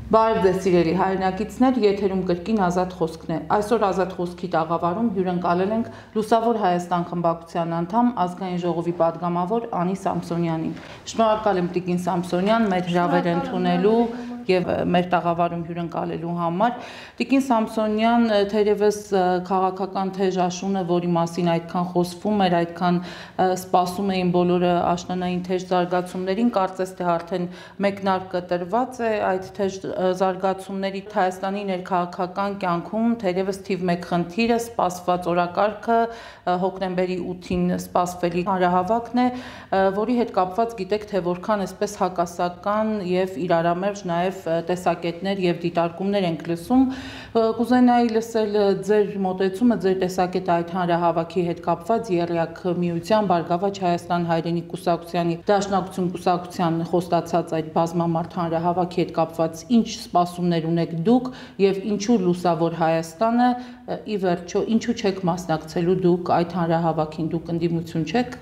Բարև ձեզ սիրելի հայրենակիցներ, եթերում կրկին ազատ խոսքն է։ Այսօր ազատ խոսքի տաղավարում հյուրընկալել ենք Լուսավոր Հայաստան խմբակցության անդամ ազգային ժողովի падգամավոր Անի Սամսոնյանին։ Շնորհակալ եմ Տիկին Սամսոնյան մեր հրավերը ընդունելու եւ մեր տաղավարում հյուրընկալելու համար։ Տիկին Սամսոնյան թերևս քաղաքական թեժաշունը, որի մասին այդքան խոսվում էր, այդքան սպասում էին բոլորը աշնանային թեժ զարգացումներին, կարծես թե արդեն մեկնարկը տրված է այդ թեժ զարգացումների Հայաստանի ներքաղաքական կյանքում թերևս թիվ 1 խնդիրը սպասված օրակարգը հոկտեմբերի 8-ին սպասվելի հանրահավաքն է, որի հետ կապված գիտեք թե որքան այսպես հակասական եւ իրարամերժ նաեւ տեսակետներ եւ դիտարկումներ ենք լսում։ Կուզենայի լսել ձեր մոտեցումը, ձեր տեսակետը այդ հանրահավաքի հետ կապված Եռյակ միության Բարգավաճ Հայաստան հայրենիք կուսակցությանի Դաշնակցություն կուսակցության խոստացած այդ բազմամարդ հանրահավաքի հետ կապված ինչ սպասումներ ունեք դուք եւ ինչու Լուսավոր Հայաստանը ի վերջո ինչու չեք մասնակցելու դուք այդ հանրահավաքին, դուք ընդդիմություն չեք։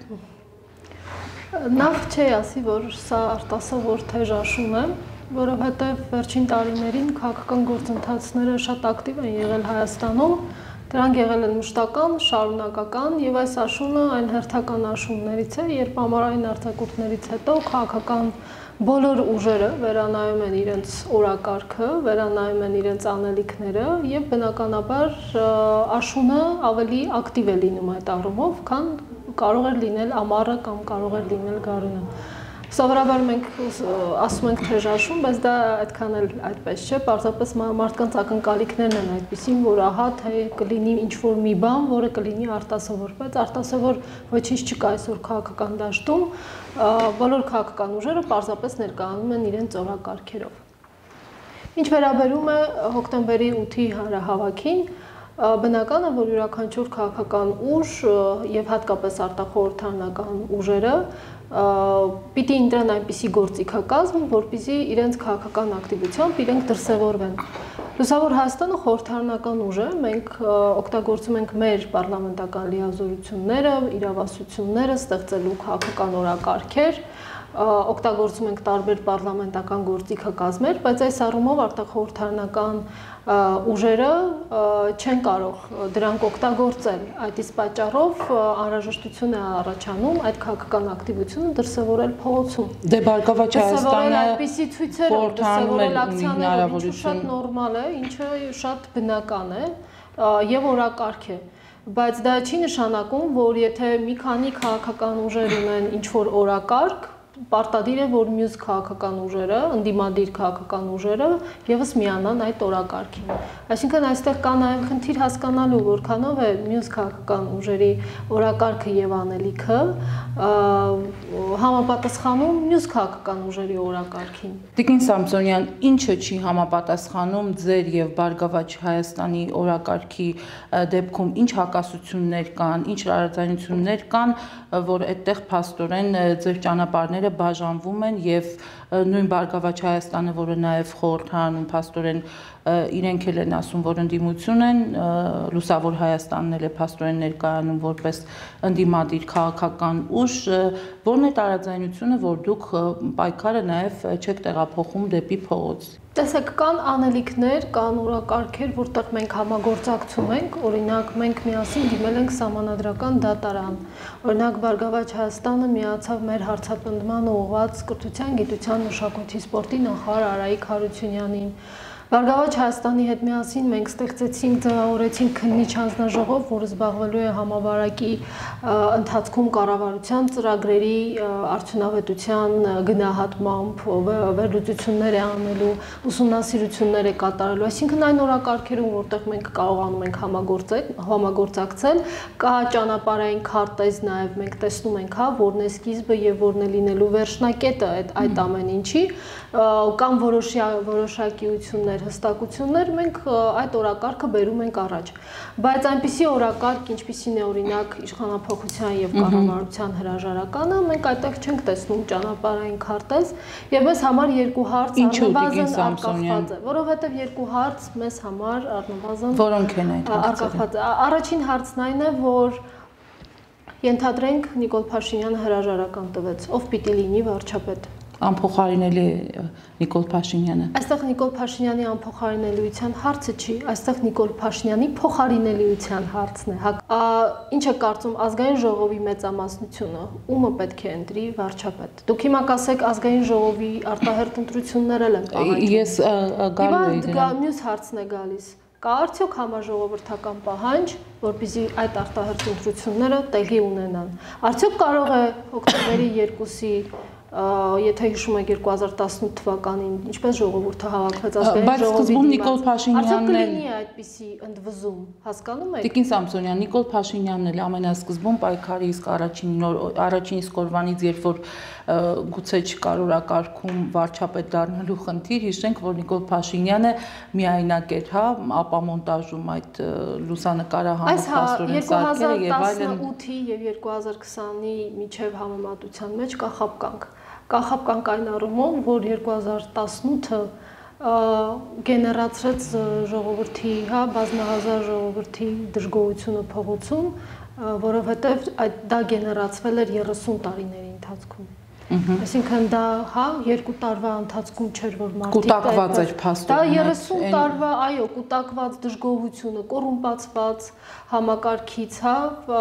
Նախ չի ասի, որ սա արտասովոր թեժաշուն է, որովհետև վերջին տարիներին քաղաքական գործընթացները շատ ակտիվ են եղել Հայաստանում, դրանք եղել են մշտական, շարունակական եւ այս աշունը այն հերթական աշուններից է, երբ ամառային արձակուրդներից հետո քաղաքական բոլոր ուժերը վերանայում են իրենց օրակարգը, վերանայում են իրենց անելիքները եւ բնականաբար աշունը ավելի ակտիվ է լինում այդ առումով, քան կարող է լինել ամառը կամ կարող է լինել գարունը։ Սովորաբար մենք ասում ենք թեժաշուն, բայց դա այդքան էլ այդպես չէ, պարզապես մարդկանց ակնկալիքներն են այդպիսին, որ ահա թե կլինի ինչ-որ մի բան, որը կլինի արտասովոր, բայց արտասովոր ոչինչ չկա այսօր քաղաքական դաշտում, բոլոր քաղաքական ուժերը պարզապես ներկայանում են իրենց օրակարգերով։ Ինչ վերաբերում է հոկտեմբերի 8-ի հանրահավաքին, բնական է, որ յուրաքանչյուր քաղաքական ուժ եւ հատկապես արտախորհրդարանական ուժերը պիտի ընտրեն այնպիսի գործիքակազմ, որպեսզի իրենց քաղաքական ակտիվությամբ իրենք դրսևորվեն։ Լուսավոր Հայաստանը խորհրդարանական ուժ է, մենք օգտագործում ենք մեր պարլամենտական լիազորությունները, իրավասությունները ստեղծելու քաղաքական օրակարգեր, օգտագործում ենք տարբեր պարլամենտական գործիքակազմեր, բայց այս առումով արտախորհրդարանական ուժերը չեն կարող դրանք օգտագործել, այդ իսկ պատճառով անհրաժեշտություն է առաջանում այդ քաղաքական ակտիվությունը դրսևորել փողոցում։ Դե Բարգավաճ Հայաստանը այդպիսի ցույցերով դրսևորել ակցիաներով, ինչը շատ նորմալ է, ինչը շատ բնական է եւ օրակարգ է։ Բայց դա չի նշանակում, որ եթե մի քանի քաղաքական ուժեր ունեն ինչ-որ օրակարգ, պարտադիր է, որ մյուս քաղաքական ուժերը, ընդդիմադիր քաղաքական ուժերը եւս միանան այդ օրակարգին։ Այսինքն այստեղ կա նաեւ խնդիր հասկանալու, որքանով է մյուս քաղաքական ուժերի օրակարգը եւ անելիքը համապատասխանում մյուս քաղաքական ուժերի օրակարգին։ Տիկին Սամսոնյան, ինչը չի համապատասխանում ձեր եւ Բարգավաճ Հայաստանի օրակարգի դեպքում, ինչ հակասություններ կան, ինչ տարաձայնություններ կան, որ այդտեղ փաստորեն ձեր ճանապարհները բաժանվում են եւ նույն Բարգավաճ Հայաստանը, որը նաեւ խորհրդարանում փաստորեն իրենք էլ են ասում, որ ընդդիմություն են, Լուսավոր Հայաստանն էլ է փաստորեն ներկայանում որպես ընդդիմադիր քաղաքական ուժ, որն է տարաձայնությունը, որ դուք պայքարը նաեւ չեք տեղափոխում դեպի փողոց։ Տեսեք, կան անելիքներ, կան օրակարգեր, որտեղ մենք համագործակցում ենք, օրինակ մենք միասին դիմել ենք Սահմանադրական դատարան, օրինակ Բարգավաճ Հայաստանը միացավ մեր հարցապնդմանը ուղղված կրթության, գիտության, մշակույթի, սպորտի նախարար Արայիկ Հարությունյանին։ Բարգավաճ Հայաստանի հետ միասին մենք ստեղծեցինք, ձևավորեցինք քննիչ հանձնաժողով, որը զբաղվելու է համավարակի ընթացքում կառավարության ծրագրերի արդյունավետության գնահատմամբ, վերլուծություններ է անելու, ուսումնասիրություններ է կատարելու, այսինքն այն օրակարգերում, որտեղ մենք կարողանում ենք համագործակցել, կա ճանապարհային քարտեզ նաև մենք տեսնում ենք, հա, որն է սկիզբը եւ որն է լինելու վերջնակետը այդ ամեն ինչի, կամ որոշակիություններ, հստակություններ, մենք այդ օրակարգը բերում ենք առաջ։ Բայց այնպիսի օրակարգ, ինչպիսին է օրինակ իշխանափոխության եւ կառավարության հրաժարականը, մենք այդտեղ չենք տեսնում ճանապարհային քարտեզ եւ մեզ համար երկու հարց առնվազն արկախված է, որովհետեւ երկու հարց մեզ համար առնվազն որոնք են այդ արկախված։ Առաջին հարցն այն է, որ ենթադրենք Նիկոլ Փաշինյանը հրաժարական տվեց, ով պիտի լինի վարչապետ։ Անփոխարինելի Նիկոլ Փաշինյանը։ Այստեղ Նիկոլ Փաշինյանի անփոխարինելիության հարցը չի, այստեղ Նիկոլ Փաշինյանի փոխարինելիության հարցն է։ Ինչ է կարծում ազգային ժողովի մեծամասնությունը, ումը պետք է ընտրի վարչապետ։ Դուք հիմա կասեք ազգային ժողովի արտահերթ ընտրություններ են պահանջում։ Ես գալու եմ դրան։ Մյուս հարցն է գալիս։ Կա արդյոք համաժողովրդական պահանջ, որպեսզի այդ արտահերթ ընտրությունները տեղի ունենան։ Արդյոք կարող է հոկտեմբերի 2-ի եթե հիշում եք 2018 թվականին ինչպես ժողովուրդը հավաքվեց ազգային ժողովի Նիկոլ Փաշինյանն էլ այդպիսի ընդվզում հասկանում եք Տիկին Սամսոնյան Նիկոլ Փաշինյանն էլ ամենասկզբում պայքարի իսկ առաջին իսկ օրվանից երբ որ գուցե չկար օրակարգում վարչապետ դառնալու խնդիր հիշենք որ Նիկոլ Փաշինյանը միայնակ էր հա ապամոնտաժում այդ լուսանկարը համապաստորեն սարքերը եւ այլն 2018-ի եւ 2020-ի միջև համեմատության մեջ կա խապկանք Կախապկանք այն առումով, որ 2018-ը գեներացրեց ժողովրդի, հա, բազմահազար ժողովրդի դժգոհությունը փողոցում, որովհետև դա գեներացվել էր 30 տարիների ընթացքում։ Այսինքն դա, հա, 2 տարվա ընթացքում չէր, որ մարդիկ կուտակված էր փաստորեն։ Դա 30 տարվա, այո, կուտակված դժգոհությունը, կոռումպացված համակարգից, հա,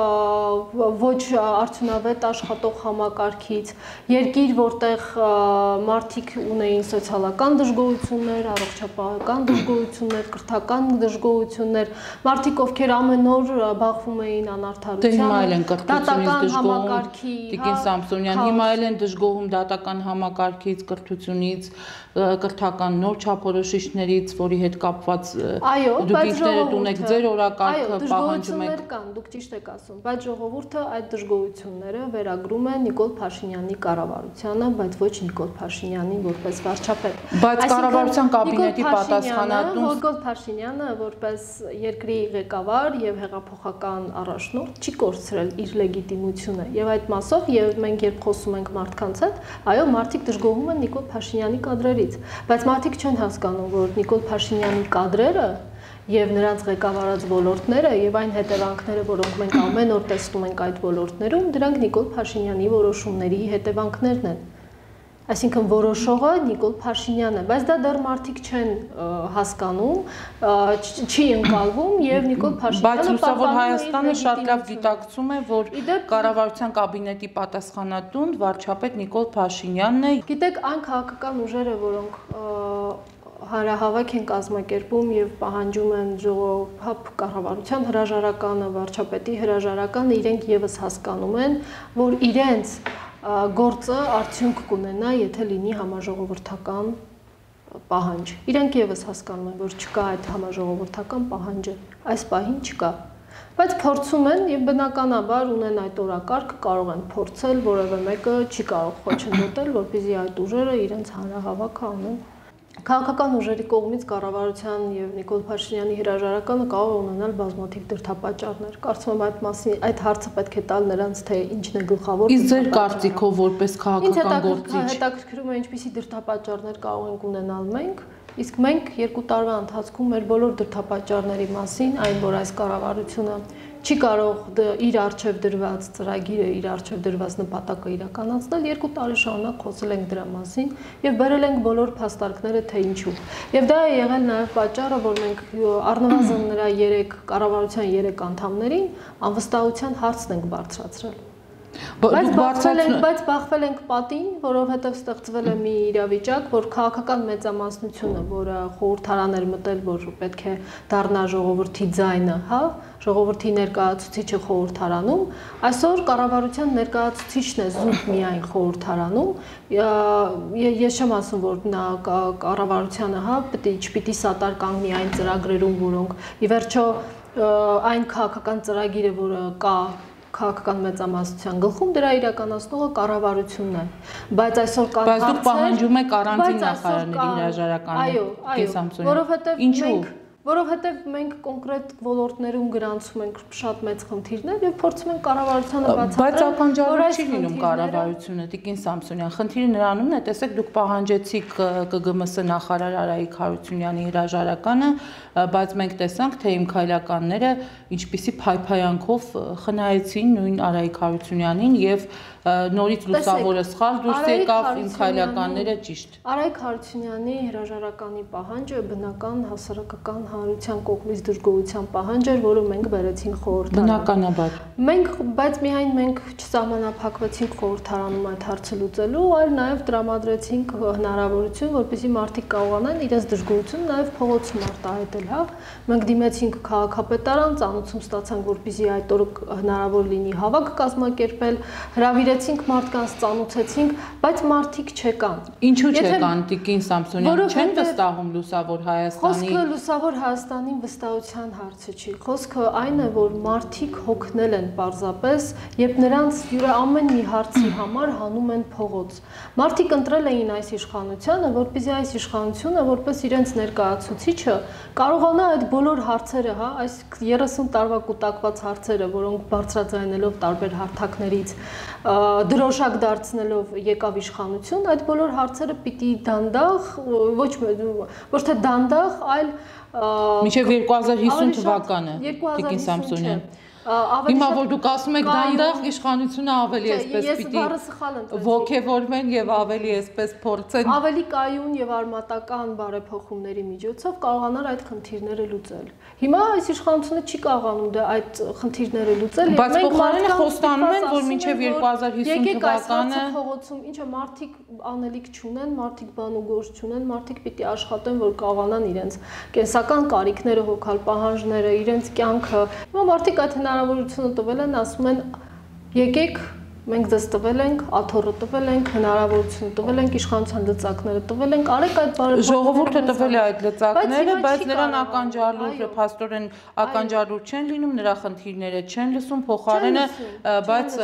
ոչ արդյունավետ աշխատող համակարգից, երկիր, որտեղ մարդիկ ունեին սոցիալական դժգոհություններ, առողջապահական դժգոհություններ, կրթական դժգոհություններ, մարդիկ, ովքեր ամեն օր բախվում էին անարդարությամբ, դատական համակարգի, Տիկին Սամսոնյան, հիմա էլ են դժգոհում դատական համակարգից, կրթությունից, կրթական նոր չափորոշիչներից, որի հետ կապված դուք ինքներդ ունեք ձեր օրակարգը պահանջում եք։ Կան, դուք ճիշտ եք ասում, բայց ժողովուրդը այդ դժգոհությունները վերագրում է Նիկոլ Փաշինյանի կառավարությանը, բայց ոչ Նիկոլ Փաշինյանին որպես վարչապետ։ Բայց կառավարության կաբինետի պատասխանատուն Նիկոլ Փաշինյանը որպես երկրի ղեկավար եւ հեղափոխական առաջնորդ չի կորցրել իր լեգիտիմությունը եւ այդ մասով եւ մենք երբ խոսում ենք մարդկանց հետ, այո, մարդիկ դժգոհում են Նիկոլ Փաշինյանի կադրերից, բայց մարդիկ չեն հասկանում, որ Նիկոլ Փաշինյանի կադրերը եւ նրանց ղեկավարած ոլորտները եւ այն հետևանքները, որոնք մենք ամեն օր տեսնում ենք այդ ոլորտներում, դրանք Նիկոլ Փաշինյանի որոշումների հետևանքներն են։ Այսինքն որոշողը Նիկոլ Փաշինյանն է, բայց դա դեռ մարդիկ չեն հասկանում, չի ընկալվում եւ Նիկոլ Փաշինյանը բայց լուսավոր Հայաստանը շատ լավ գիտակցում է, որ կառավարության կաբինետի պատասխանատուն վարչապետ Նիկոլ Փաշինյանն է։ Գիտեք, այն քաղաքական ուժերը, որոնք հանրահավաք են կազմակերպում եւ պահանջում են ժողովրդ կառավարության հրաժարականը, վարչապետի հրաժարականը, իրենք եւս հասկանում են, որ իրենց գործը արդյունք կունենա, եթե լինի համաժողովրդական պահանջ։ Իրենք եւս հասկանում են, որ չկա այդ համաժողովրդական պահանջը, այս պահին չկա։ Բայց փորձում են եւ բնականաբար ունեն այդ օրակարգը, կարող են փորձել, որևէ մեկը չի կարող խոչընդոտել, որպեսզի այդ ուժերը իրենց հանրահավաքը անեն։ Քաղաքական ուժերի կողմից կառավարության եւ Նիկոլ Փաշինյանի հրաժարականը կարող ունենալ բազմաթիվ դրդապատճառներ։ Կարծում եմ այդ մասին այդ հարցը պետք է տալ նրանց, թե ինչն է գլխավոր։ Իսկ ձեր կարծիքով որպես քաղաքական գործիչ հետաքրքրում է ինչպիսի դրդապատճառներ կարող ենք ունենալ մենք, իսկ մենք 2 տարվա ընթացքում մեր բոլոր դրդապատճառների մասին, այն որ այս կառավարությունը չի կարող իր արժև դրված ծրագիրը, իր արժև դրված նպատակը իրականացնել, 2 տարի շարունակ խոսել ենք դրա մասին եւ բերել ենք բոլոր փաստարկները, թե ինչու։ Եւ դա է եղել նաեւ պատճառը, որ մենք առնվազն նրա 3 կառավարության 3 անդամներին անվստահության հարցն ենք բարձրացրել։ Բայց բախվել ենք պատին, որովհետև ստեղծվել է մի իրավիճակ, որ քաղաքական մեծամասնությունը, որը խորհրդարան էր մտել, որ պետք է դառնա ժողովրդի ձայնը, հա, ժողովրդի ներկայացուցիչը խորհրդարանում, այսօր կառավարության ներկայացուցիչն է զուտ միայն խորհրդարանում, ես չեմ ասում, որ նա կառավարությանը, հա, չպիտի սատար կանգնի այն ծրագրերում, որոնք ի վերջո այն քաղաքական ծրագիրը, որը կա քաղաքական մեծամասնության գլխում դրա իրականացնողը կառավարությունն է, բայց այսօր կան հարցեր, բայց դուք պահանջում եք առանձին նախարարների հրաժարականը, այո, որովհետև մենք Որովհետև մենք կոնկրետ ոլորտներում գրանցում ենք շատ մեծ խնդիրներ եւ փորձում ենք կառավարությանը բայց ականջալուր չի լինում կառավարությունը Տիկին Սամսոնյան խնդիրը նրանումն է տեսեք դուք պահանջեցիք ԿԳՄՍ նախարար Արայիկ Հարությունյանի հրաժարականը բայց մենք տեսանք թե իմ քայլականները ինչպիսի փայփայանքով խնայեցին նույն Արայիկ Հարությունյանին եւ նորից լուսավորը սխալ դուրս եկավ իմ քայլականները ճիշտ Արայիկ Հարությունյանի հրաժարականի պահանջը բնական հասարակական հանրության կողմից դժգոհության պահանջ էր, որը մենք բերեցինք խորհրդարան։ Բնականաբար։ Բայց միայն մենք չսահմանափակվեցինք խորհրդարանում այդ հարցը լուծելու, այլ նաև տրամադրեցինք հնարավորություն, որպեսզի մարդիկ կարողանան իրենց դժգոհությունը նաև փողոցում արտահայտել, հա։ Մենք դիմեցինք քաղաքապետարան, ծանոթում ստացանք, որպեսզի այդ օրը հնարավոր լինի հավաք կազմակերպել, հրավիրեցինք մարդկանց, ծանոթեցինք, բայց մարդիկ չեկան։ Ինչու չեկան Տիկին Սամսոնյան, չեն վստահում լուսավոր Հայաստանի։ Խոսքը լուսավոր Հայաստանի վստահության հարցը չի։ Խոսքը այն է, որ մարդիկ հոգնել են պարզապես, երբ նրանց ամեն մի հարցի համար հանում են փողոց։ Մարդիկ ընտրել էին այս իշխանությանը, որպեսզի այս իշխանությունը, որպես իրենց ներկայացուցիչը, կարողանա այդ բոլոր հարցերը, հա, այս 30 տարվա կուտակված հարցերը, որոնք բարձրաձայնելով տարբեր հարթակներից դրոշակ դարձնելով եկավ իշխանություն, այդ բոլոր հարցերը պիտի դանդաղ, ոչ թե դանդաղ, այլ Մինչև 2050 թվականը Տիկին Սամսոնյան Հիմա որ դուք ասում եք դանդաղ իշխանությունը ավելի էսպես պիտի ոգևորվեն եւ ավելի էսպես փորձեն ավելի կայուն եւ արմատական բարեփոխումների միջոցով կարողանալ այդ խնդիրները լուծել։ Հիմա այս իշխանությունը չի կարողանում դա այդ խնդիրները լուծել եւ բայց փոխարենը խոստանում են որ մինչեւ 2050 թվականը փողոցում ինչը մարդիկ անելիք չունեն, մարդիկ բան ու գործ չունեն, մարդիկ պիտի աշխատեն որ կարողանան իրենց կենսական կարիքները հոգալ, պահանջները, իրենց կյանքը։ Հիմա մարդիկ այդ հնարավորությունը տվել են, ասում են եկեք մենք ձեզ տվել ենք, աթոռը տվել ենք, հնարավորությունը տվել ենք, իշխանության լծակները տվել ենք, արեք այդ բարեփոխումները։ Ժողովուրդը տվել է այդ լծակները, բայց նրան ականջալուր, փաստորեն ականջալուր չեն լինում, նրա խնդիրները չեն լսում, փոխարենը, բայց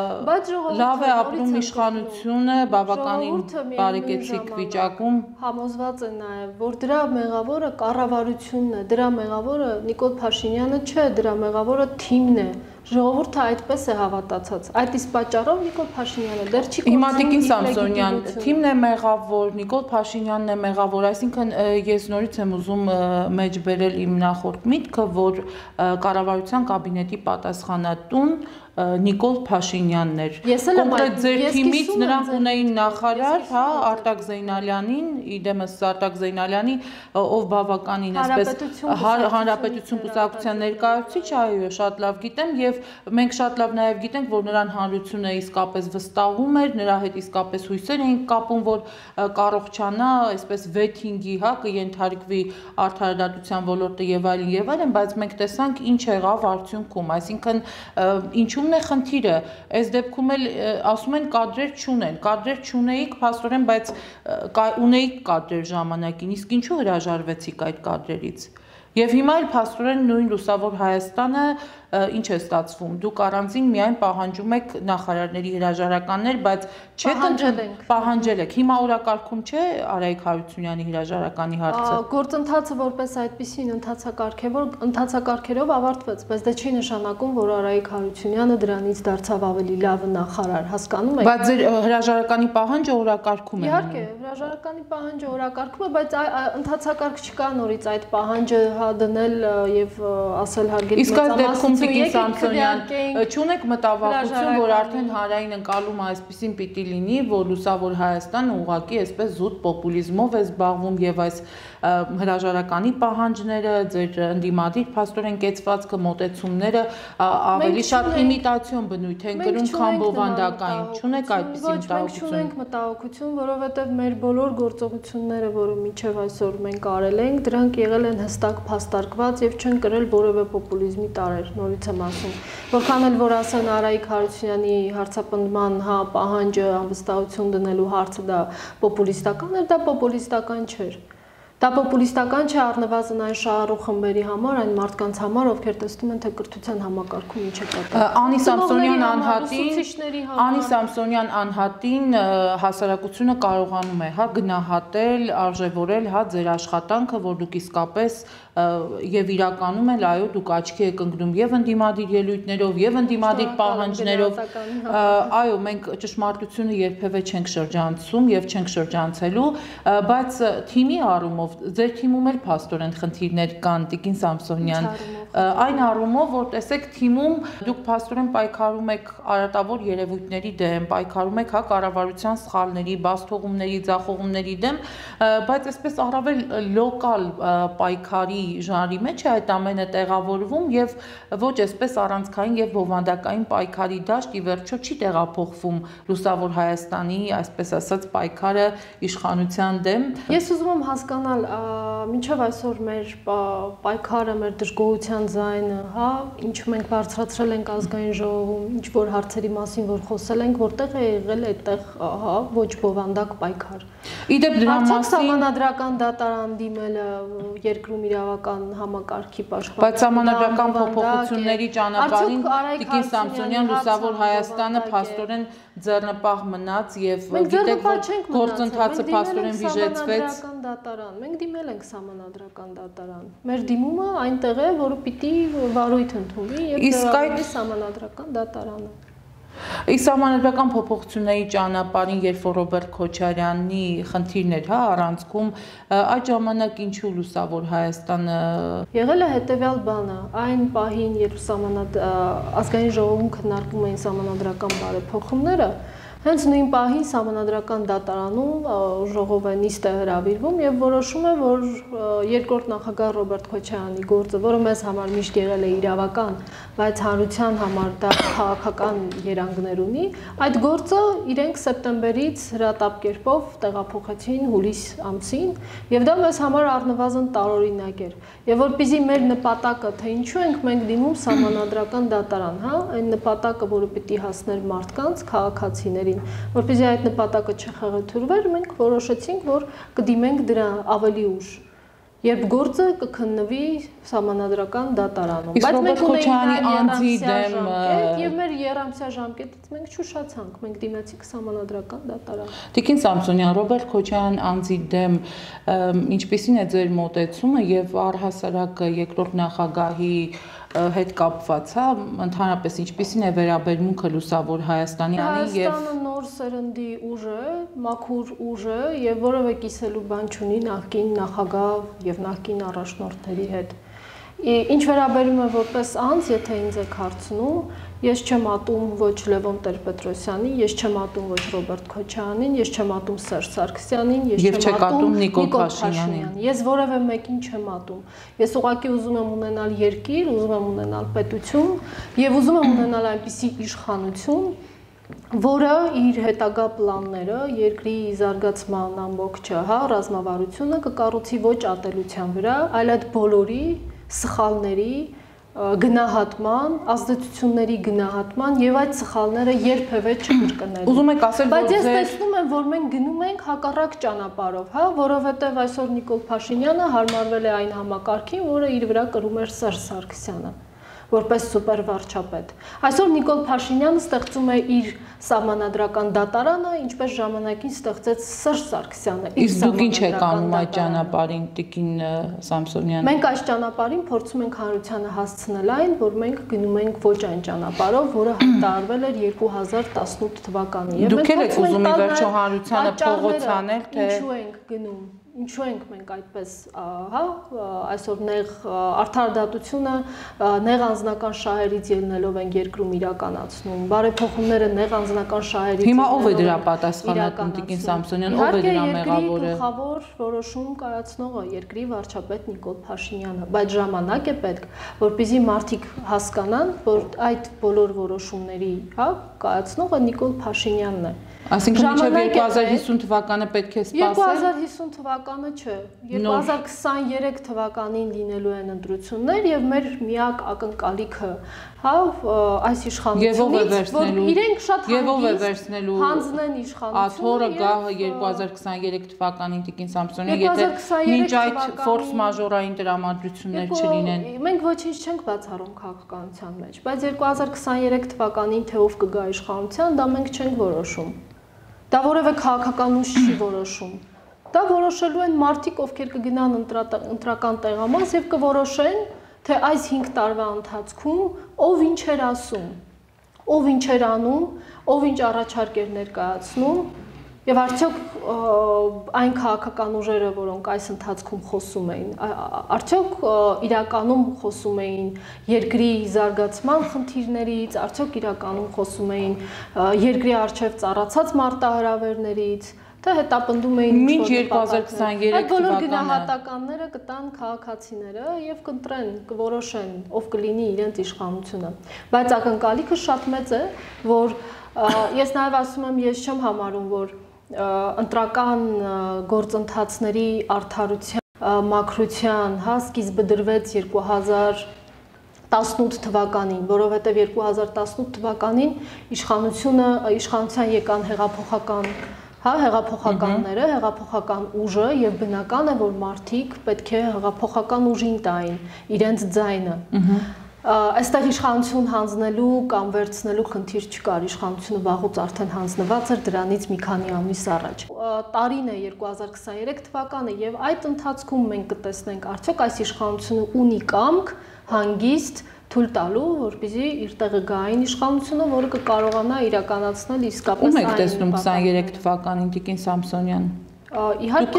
լավ է ապրում իշխանությունը, բավականին բարեկեցիկ վիճակում։ Համոզված է նաև, որ դրա մեղավորը կառավարությունն է, դրա մեղավորը Նիկոլ Փաշինյանը չէ, դրա մեղավորը թիմն է։ Ժողովուրդը այդպես է հավատացած։ Այդ իսկ պատճառով Նիկոլ Փաշինյանը դեռ չի Հիմա Տիկին Սամսոնյան, թիմն է մեղավոր, Նիկոլ Փաշինյանն է մեղավոր, այսինքն ես նորից եմ ուզում մեջ բերել իմ նախորդ միտքը, որ կառավարության կաբինետի պատասխանատուն Նիկոլ Փաշինյանն էր։ Կոնկրետ ձեր թիմից նրանք ունեին նախարար, հա, Արտակ Զեյնալյանին, իդեմս Արտակ Զեյնալյանի, ով բավականին այսպես հանրապետություն կուսակցության ներկայացուցիչ, այո, շատ լավ գիտեմ եւ մենք շատ լավ նաեւ գիտենք, որ նրան հանրությունը իսկապես վստահում էր, նրա հետ իսկապես հույսեր էին կապում, որ կառողջանա այսպես վեթինգի, հա, կենթարկվի արդարադատության ոլորտը եւ այլն, բայց մենք տեսանք ինչ եղավ արդյունքում, այսինքն ինչու Ումն է խնդիրը, այս դեպքում էլ ասում են կադրեր չունեիք, փաստորեն, բայց ունեիք կադրեր ժամանակին, իսկ ինչու հրաժարվեցիք այդ կադրերից։ Եվ հիմա էլ փաստորեն նույն լուսավոր Հայաստանը ինչ է ստացվում, դուք առանձին միայն պահանջում եք նախարարների հրաժարականներ, բայց պահանջել եք, հիմա օրակարգում չէ Արայիկ Հարությունյանի հրաժարականի հարցը։ Գործընթացը որպես այդպիսին ընթացակարգերով ավարտվեց, բայց դա չի նշանակում, որ Արայիկ Հարությունյանը դրանից դարձավ ավելի լավ նախարար, հասկանում եք։ Բայց ձեր հրաժարականի պահանջը օրակարգում է։ Իհարկե, հրաժարականի պահանջը օրակարգում է, բայց ընթացակարգ չկա նորից այդ պահանջը դնել եւ ասել հարգելի մեծամասնություն Տիկին Սամսոնյան, չունեք մտավախություն, որ արդեն հանրային ընկալումը այսպեսին պիտի լինի, որ լուսավոր Հայաստանը ուղղակի այսպես զուտ պոպուլիզմով է զբաղվում եւ այս հրաժարականի պահանջները, ձեր ընդդիմադիր փաստորեն կեցվածքը, մոտեցումները ավելի շատ իմիտացիոն բնույթ են կրում, քան բովանդակային։ Չունեք այդպիսի մտահոգություն։ Մենք չունենք մտահոգություն, որովհետեւ մեր բոլոր գործողությունները, որը մինչեւ այսօր մենք արել ենք, դրանք եղել են հստակ փաստարկված եւ չեն կրել որևէ պոպուլիզմի տարեր, նորից եմ ասում։ Որքան էլ որ ասեն Արայիկ Հարությունյանի հարցապնդման պահանջը անվստահություն դնելու հարցը դա պոպուլիստական էր, դա պոպուլիստական չէր։ Դա պոպուլիստական չէ առնվազն այն շահառու խմբերի համար, այն մարդկանց համար, ովքեր տեսնում են, թե կրթության համակարգում ինչ է կատարվում։ Անի Սամսոնյան անհատին հասարակությունը կարողանում է, հա, գնահատել, արժևորել, հա, ձեր աշխատանքը, որ դուք իսկապես եւ իրականում էլ այո դուք աչքի եք ընկնում եւ ընդդիմադիր ելույթներով եւ ընդդիմադիր պահանջներով այո մենք ճշմարտությունը երբևէ չենք շրջանցում եւ չենք շրջանցելու բայց թիմի առումով ձեր թիմում էլ փաստորեն խնդիրներ կան Տիկին Սամսոնյան այն առումով որ տեսեք թիմում դուք փաստորեն պայքարում եք արատավոր երևույթների դեմ պայքարում եք հա կառավարության սխալների բացթողումների ձախողումների դեմ բայց այսպես առավել լոկալ պայքարի ժանրի մեջ է այդ ամենը տեղավորվում եւ ոչ այսպես առանցքային եւ բովանդակային պայքարի դաշտ ի վերջո չի տեղափոխվում լուսավոր Հայաստանի այսպես ասած պայքարը իշխանության դեմ Ես ուզում եմ հասկանալ մինչեւ այսօր մեր պայքարը մեր դժգոհության ձայնը հա ինչ մենք բարձրացրել ենք ազգային ժողովում ինչ որ հարցերի մասին որ խոսել ենք որտեղ է եղել այդտեղ հա ոչ բովանդակ պայքար Իդեպ դրա մասին Սահմանադրական դատարան դիմելը երկրում իրավական համակարգի պաշտպան Բայց սահմանադրական փոփոխությունների ճանապարհին Տիկին Սամսոնյան լուսավոր Հայաստանը փաստորեն ձեռնպահ մնաց եւ գիտեք որ գործընթացը փաստորեն վիժեցվեց Մենք դիմել ենք սահմանադրական դատարան Մեր դիմումը այնտեղ է որը պիտի վարույթ ընդունի եւ դեռ սահմանադրական դատարանը Իսկ սահմանադրական փոփոխությունների ճանապարհին երբ որ Ռոբերտ Քոչարյանի խնդիրն էր հա առանցքում այդ ժամանակ ինչու լուսավոր Հայաստանը եղել է հետեւյալ բանը այն պահին երբ ազգային ժողովում քննարկվում էին սահմանադրական բարեփոխումները Հենց նույն պահին սահմանադրական դատարանում ժողովը նիստ է հրավիրվում եւ որոշում է որ երկրորդ նախագահ Ռոբերտ Քոչարյանի գործը, որը մեզ համար միշտ եղել է իրավական, բայց հանրության համար դա քաղաքական երանգներ ունի, այդ գործը իրենք սեպտեմբերից հրատապ կերպով տեղափոխեցին հուլիս ամսին եւ դա մեզ համար առնվազն տարօրինակ էր։ Եվ որպեսզի մեր նպատակը, թե ինչու ենք մենք դիմում սահմանադրական դատարան, հա, այն նպատակը, որը պիտի հասներ մարդկանց, քաղաքացիներին Որպեսզի այդ նպատակը չխեղաթյուրվեր, մենք որոշեցինք, որ կդիմենք դրա ավելի ուշ, երբ գործը կքննվի սահմանադրական դատարանում։ Բայց մենք ունեինք անձի դեմ եւ մեր երամսյա ժամկետից մենք չուշացանք, մենք դիմեցինք սահմանադրական դատարան։ Տիկին Սամսոնյան, Ռոբերտ Քոչարյան անձի դեմ ինչպիսին է ձեր մոտեցումը եւ առհասարակ երկրորդ նախագահի հետ կապված, հա, ընդհանրապես ինչպիսին է վերաբերմունքը լուսավոր Հայաստանյանի եւ Հայաստանը նոր սերնդի ուժ է, մաքուր ուժ է եւ որևէ կիսելու բան չունի նախկին նախագահ եւ նախկին առաջնորդների հետ։ Ինչ վերաբերում է որպես անձ, եթե ինձ եք հարցնում, ես չեմ ատում ոչ Լևոն Տեր-Պետրոսյանին, ես չեմ ատում ոչ Ռոբերտ Քոչարյանին, ես չեմ ատում Սերժ Սարգսյանին, ես չեմ ատում Նիկոլ Փաշինյանին։ Ես որևէ մեկին չեմ ատում։ Ես ուղղակի ուզում եմ ունենալ երկիր, ուզում եմ ունենալ պետություն եւ ուզում եմ ունենալ այնպիսի իշխանություն, որը իր հետագա պլանները, երկրի զարգացման ամբողջը, հա, ռազմավարությունը կկառուցի ոչ ատելության վրա, այլ այդ բոլորի սխալների գնահատման, ազդեցությունների գնահատման եւ այդ սխալները երբևէ չկրկնելու։ Ուզում եք ասել, բայց ես տեսնում եմ, որ մենք գնում ենք հակառակ ճանապարհով, հա, որովհետեւ այսօր Նիկոլ Փաշինյանը հարմարվել է այն համակարգին, որը իր վրա կրում էր Սերժ Սարգսյանը որպես սուպեր վարչապետ։ Այսօր Նիկոլ Փաշինյանը ստեղծում է իր սահմանադրական դատարանը, ինչպես ժամանակին ստեղծեց Սերժ Սարգսյանը։ Իսկ դուք ինչ եք անում այդ ճանապարհին, Տիկին Սամսոնյան։ Մենք այս ճանապարհին փորձում ենք հանրությանը հասցնել այն, որ մենք գնում ենք ոչ այն ճանապարհով, որը հայտարարվել էր 2018 թվականին։ Դուք եք ուզում ի վերջո հանրությանը փողոց անել, թե ինչու ենք գնում։ Ինչու ենք մենք այդպես, հա, այսօր նեղ արդարադատությունը նեղ անձնական շահերից ելնելով են երկրում իրականացնում, բարեփոխումները նեղ անձնական շահերից Հիմա ով է դրա պատասխանատուն Տիկին Սամսոնյան, ով է դրա մեղավորը։ Երկրի գլխավոր որոշում կայացնողը երկրի վարչապետ Նիկոլ Փաշինյանը, բայց ժամանակ է պետք, որպեսզի մարդիկ հասկանան, որ այդ բոլոր որոշումների, հա, կայացնողը Նիկոլ Փաշինյանն է։ Այսինքն մինչև 2050 թվականը պետք է սպասել։ 2050 թվականը չէ, 2023 թվականին լինելու են ընտրություններ եւ մեր միակ ակնկալիքը, հա, այս իշխանությունից, որ իրենք շատ հանգիստ հանձնեն իշխանությունը։ Աթոռը գա 2023 թվականին Տիկին Սամսոնյան, եթե մինչ այդ ֆորս մաժորային տրամադրություններ չլինեն։ Մենք ոչինչ չենք բացառում քաղաքականության մեջ, բայց 2023 թվականին թե ով կգա իշխանության, դա մենք չենք որոշում։ Դա որևէ քաղաքական ուժ չի որոշում։ դա որոշելու են մարդիկ, ովքեր կգնան ընտրական տեղամաս եւ կորոշեն, թե այս 5 տարվա ընթացքում ով ինչ էր ասում, ով ինչ էր անում, ով ինչ առաջարկ էր ներկայացնում եւ արդյոք այն քաղաքական ուժերը, որոնք այս ընթացքում խոսում էին, արդյոք իրականում խոսում էին երկրի զարգացման խնդիրներից, արդյոք իրականում խոսում էին երկրի առջև ծառացած մարտահրավերներից, թե հետապնդում էին մինչ 2023 այդ բոլոր գնահատականները կտան քաղաքացիները եւ կընտրեն, կորոշեն, ով կլինի իրենց իշխանությունը։ Բայց ակնկալիքը շատ մեծ է, որ ես նաեւ ասում եմ, ես չեմ համարում, որ ընտրական գործընթացների արդարության մաքրության սկիզբը դրվեց 2018 թվականին, որովհետև 2018 թվականին իշխանության եկան հեղափոխականները, հեղափոխական ուժը եւ բնական է, որ մարդիկ պետք է հեղափոխական ուժին տային իրենց ձայնը։ Այստեղ իշխանություն հանձնելու կամ վերցնելու խնդիր չկար, իշխանությունը վաղուց արդեն հանձնված էր դրանից մի քանի ամիս առաջ։ Տարին է 2023 թվականը եւ այդ ընթացքում մենք կտեսնենք արդյոք այս իշխանությունը ունի կամք հանգիստ թույլ տալու, որպեսզի իր տեղը գա այն իշխանությունը, որը կկարողանա իրականացնել իսկապես այն։ Ում եք տեսնում 23 թվականին Տիկին Սամսոնյան։ Իհարկե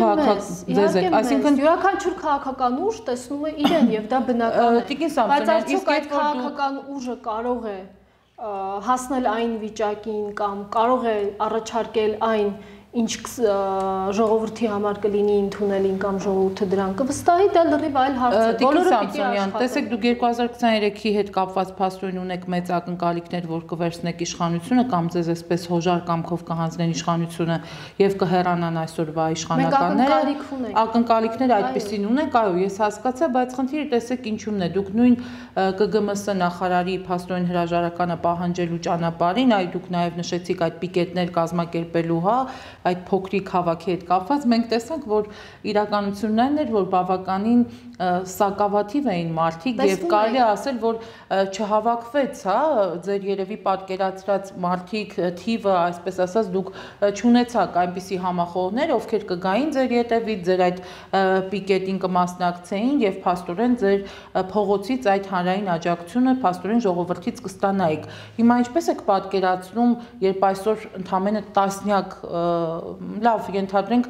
այսինքն յուրաքանչյուր քաղաքական ուժ տեսնում է իրեն եւ դա բնական է։ Բայց արդյոք այդ քաղաքական ուժը կարող է հասնել այն վիճակին կամ կարող է առաջարկել այն, ինչ ժողովրդի համար կլինի ընդունելին կամ ժողովուրդը դրան կվստահի, դա լրիվ այլ հարց է։ Տիկին Սամսոնյան, տեսեք դուք 2023-ի հետ կապված փաստորեն ունեք մեծ ակնկալիքներ, որ կվերցնեք իշխանությունը կամ ձեզ այսպես հոժար կամքով կհանձնեն իշխանությունը եւ կհեռանան այսօրվա իշխանականները։ Ակնկալիքներ այդպեսին ունենք, այո, ես հասկացա, բայց խնդիրը տեսեք ինչումն է։ Դուք նույն ԿԳՄՍ նախարարի փաստորեն հրաժարականը պահանջելու ճանապարհին, այ դուք նաեւ նշեցիք այդ պիկետներ կազմակերպելու, այդ փոքրիկ հավաքի հետ կապված մենք տեսանք, որ իրականությունն այն էր, որ բավականին սակավաթիվ էին մարդիկ եւ կարելի է ասել, որ չհավաքվեց, ձեր երևի պատկերացրած մարդիկ թիվը, այսպես ասած, դուք չունեցաք այնպիսի համախոհներ, ովքեր կգային ձեր ետևից, ձեր այդ պիկետին կմասնակցեին եւ փաստորեն ձեր փողոցից այդ հանրային աջակցությունը փաստորեն ժողովրդից կստանայիք։ Հիմա ինչպես եք պատկերացնում, երբ այսօր ընդամենը տասնյակ լավ, ենթադրենք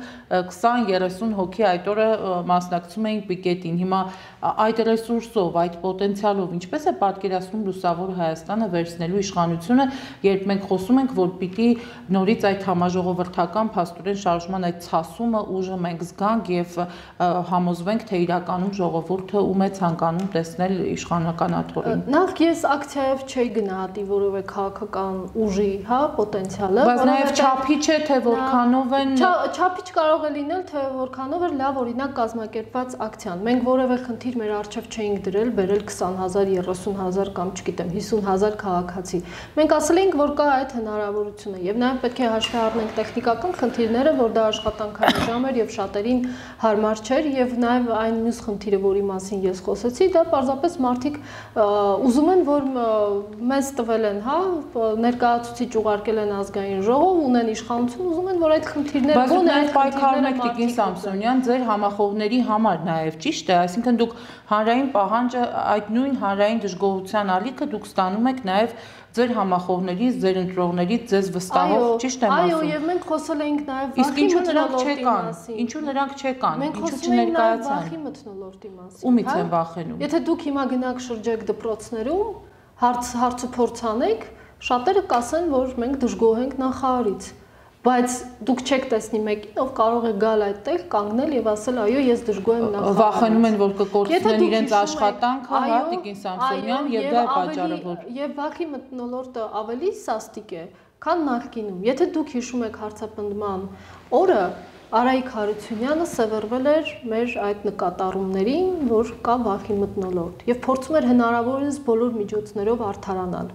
20-30 հոգի այդ օրը մասնակցում էին պիկետին։ Հիմա այդ ռեսուրսով, այդ պոտենցիալով ինչպես է պատկերացնում Լուսավոր Հայաստանը վերցնելու իշխանությունը, երբ մենք խոսում ենք, որ պիտի նորից այդ համաժողովրդական փաստորեն շարժման այդ ցասումը ուժը մենք զգանք եւ համոզվենք, թե իրականում ժողովուրդը ում է ցանկանում տեսնել իշխանական աթոռին։ Նախ ես ակցիայով չէի գնահատի որևէ քաղաքական ուժի, պոտենցիալը, բայց նաեւ չափիչ է, թե որքանով են չափիչ կարող է լինել, թե որքանով էր լավ օրինակ կազմակերպված ակցիան։ Մենք որևէ խնդիր մեր առջև չէինք դրել, բերել 20,000, 30,000 կամ չգիտեմ 50,000 քաղաքացի։ Մենք ասել էինք, որ կա այդ հնարավորությունը եւ նաեւ պետք է հաշվի առնենք տեխնիկական խնդիրները, որ դա աշխատանքային ժամ էր եւ շատերին հարմար չէր եւ նաեւ այն մյուս խնդիրը, որի մասին ես խոսեցի, դա պարզապես մարդիկ ուզում են, որ մեզ տվել են, ներկայացուցիչ ուղարկել են ազգային ժողով, ունեն իշխանություն, ուզում են, որ այդ խնդիրները գոնե այդ պայքարներ Տիկին Սամսոնյան ձեր համախոհների համար նաեւ ճիշտ է, այսինքն դուք հանրային պահանջը այդ նույն հանրային դժգոհության ալիքը դուք ստանում եք նաեւ ձեր համախոհներից, ձեր ընտրողներից ձեզ վստահող, ճիշտ եմ ասում։ Այո, եւ մենք խոսել էինք նաեւ վախի մթնոլորտի մասին։ Ինչու նրանք չեկան, ինչու չներկայացան։ Վախի մթնոլորտի մասին։ Ումից են վախենում։ Եթե դուք հիմա գնաք շրջեք դպրոցներում, հարցուփորձ անեք, շատերը կասեն, որ մենք դժգոհ ենք նախարարից։ Բայց դուք չեք տեսնի մեկին, ով կարող է գալ այդտեղ, կանգնել եւ ասել, այո, ես դժգոհ եմ նախարարից։ Վախենում են, որ կկորցնեն իրենց աշխատանքը, Տիկին Սամսոնյան, եւ դա է պատճառը, որ եւ վախի մթնոլորտը ավելի սաստիկ է, քան նախկինում։ Եթե դուք հիշում եք հարցապնդման օրը, Արայիկ Հարությունյանը սևեռվել էր մեր այդ նկատառումներին, որ կա վախի մթնոլորտ եւ փորձում էր հնարավորինս բոլոր միջոցներով արդարանալ։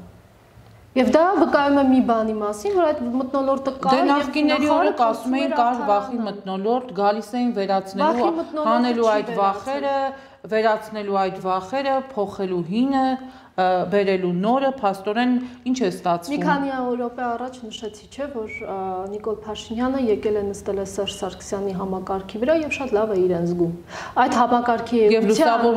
Եվ դա վկայում է մի բանի մասին, որ այդ մթնոլորտը կա եւ նախկիների օրոք ասում էին կար վախի մթնոլորտ, գալիս էին վերացնելու, հանելու այդ վախերը, վերացնելու այդ վախերը, փոխելու հինը, բերելու նորը, փաստորեն ինչ է ստացվում։ Մի քանի րոպե առաջ նշեցի, չէ, որ Նիկոլ Փաշինյանը եկել է նստել է Սերժ Սարգսյանի համակարգի վրա եւ շատ լավ է իրեն զգում։ Այդ համակարգի եւ Լուսավոր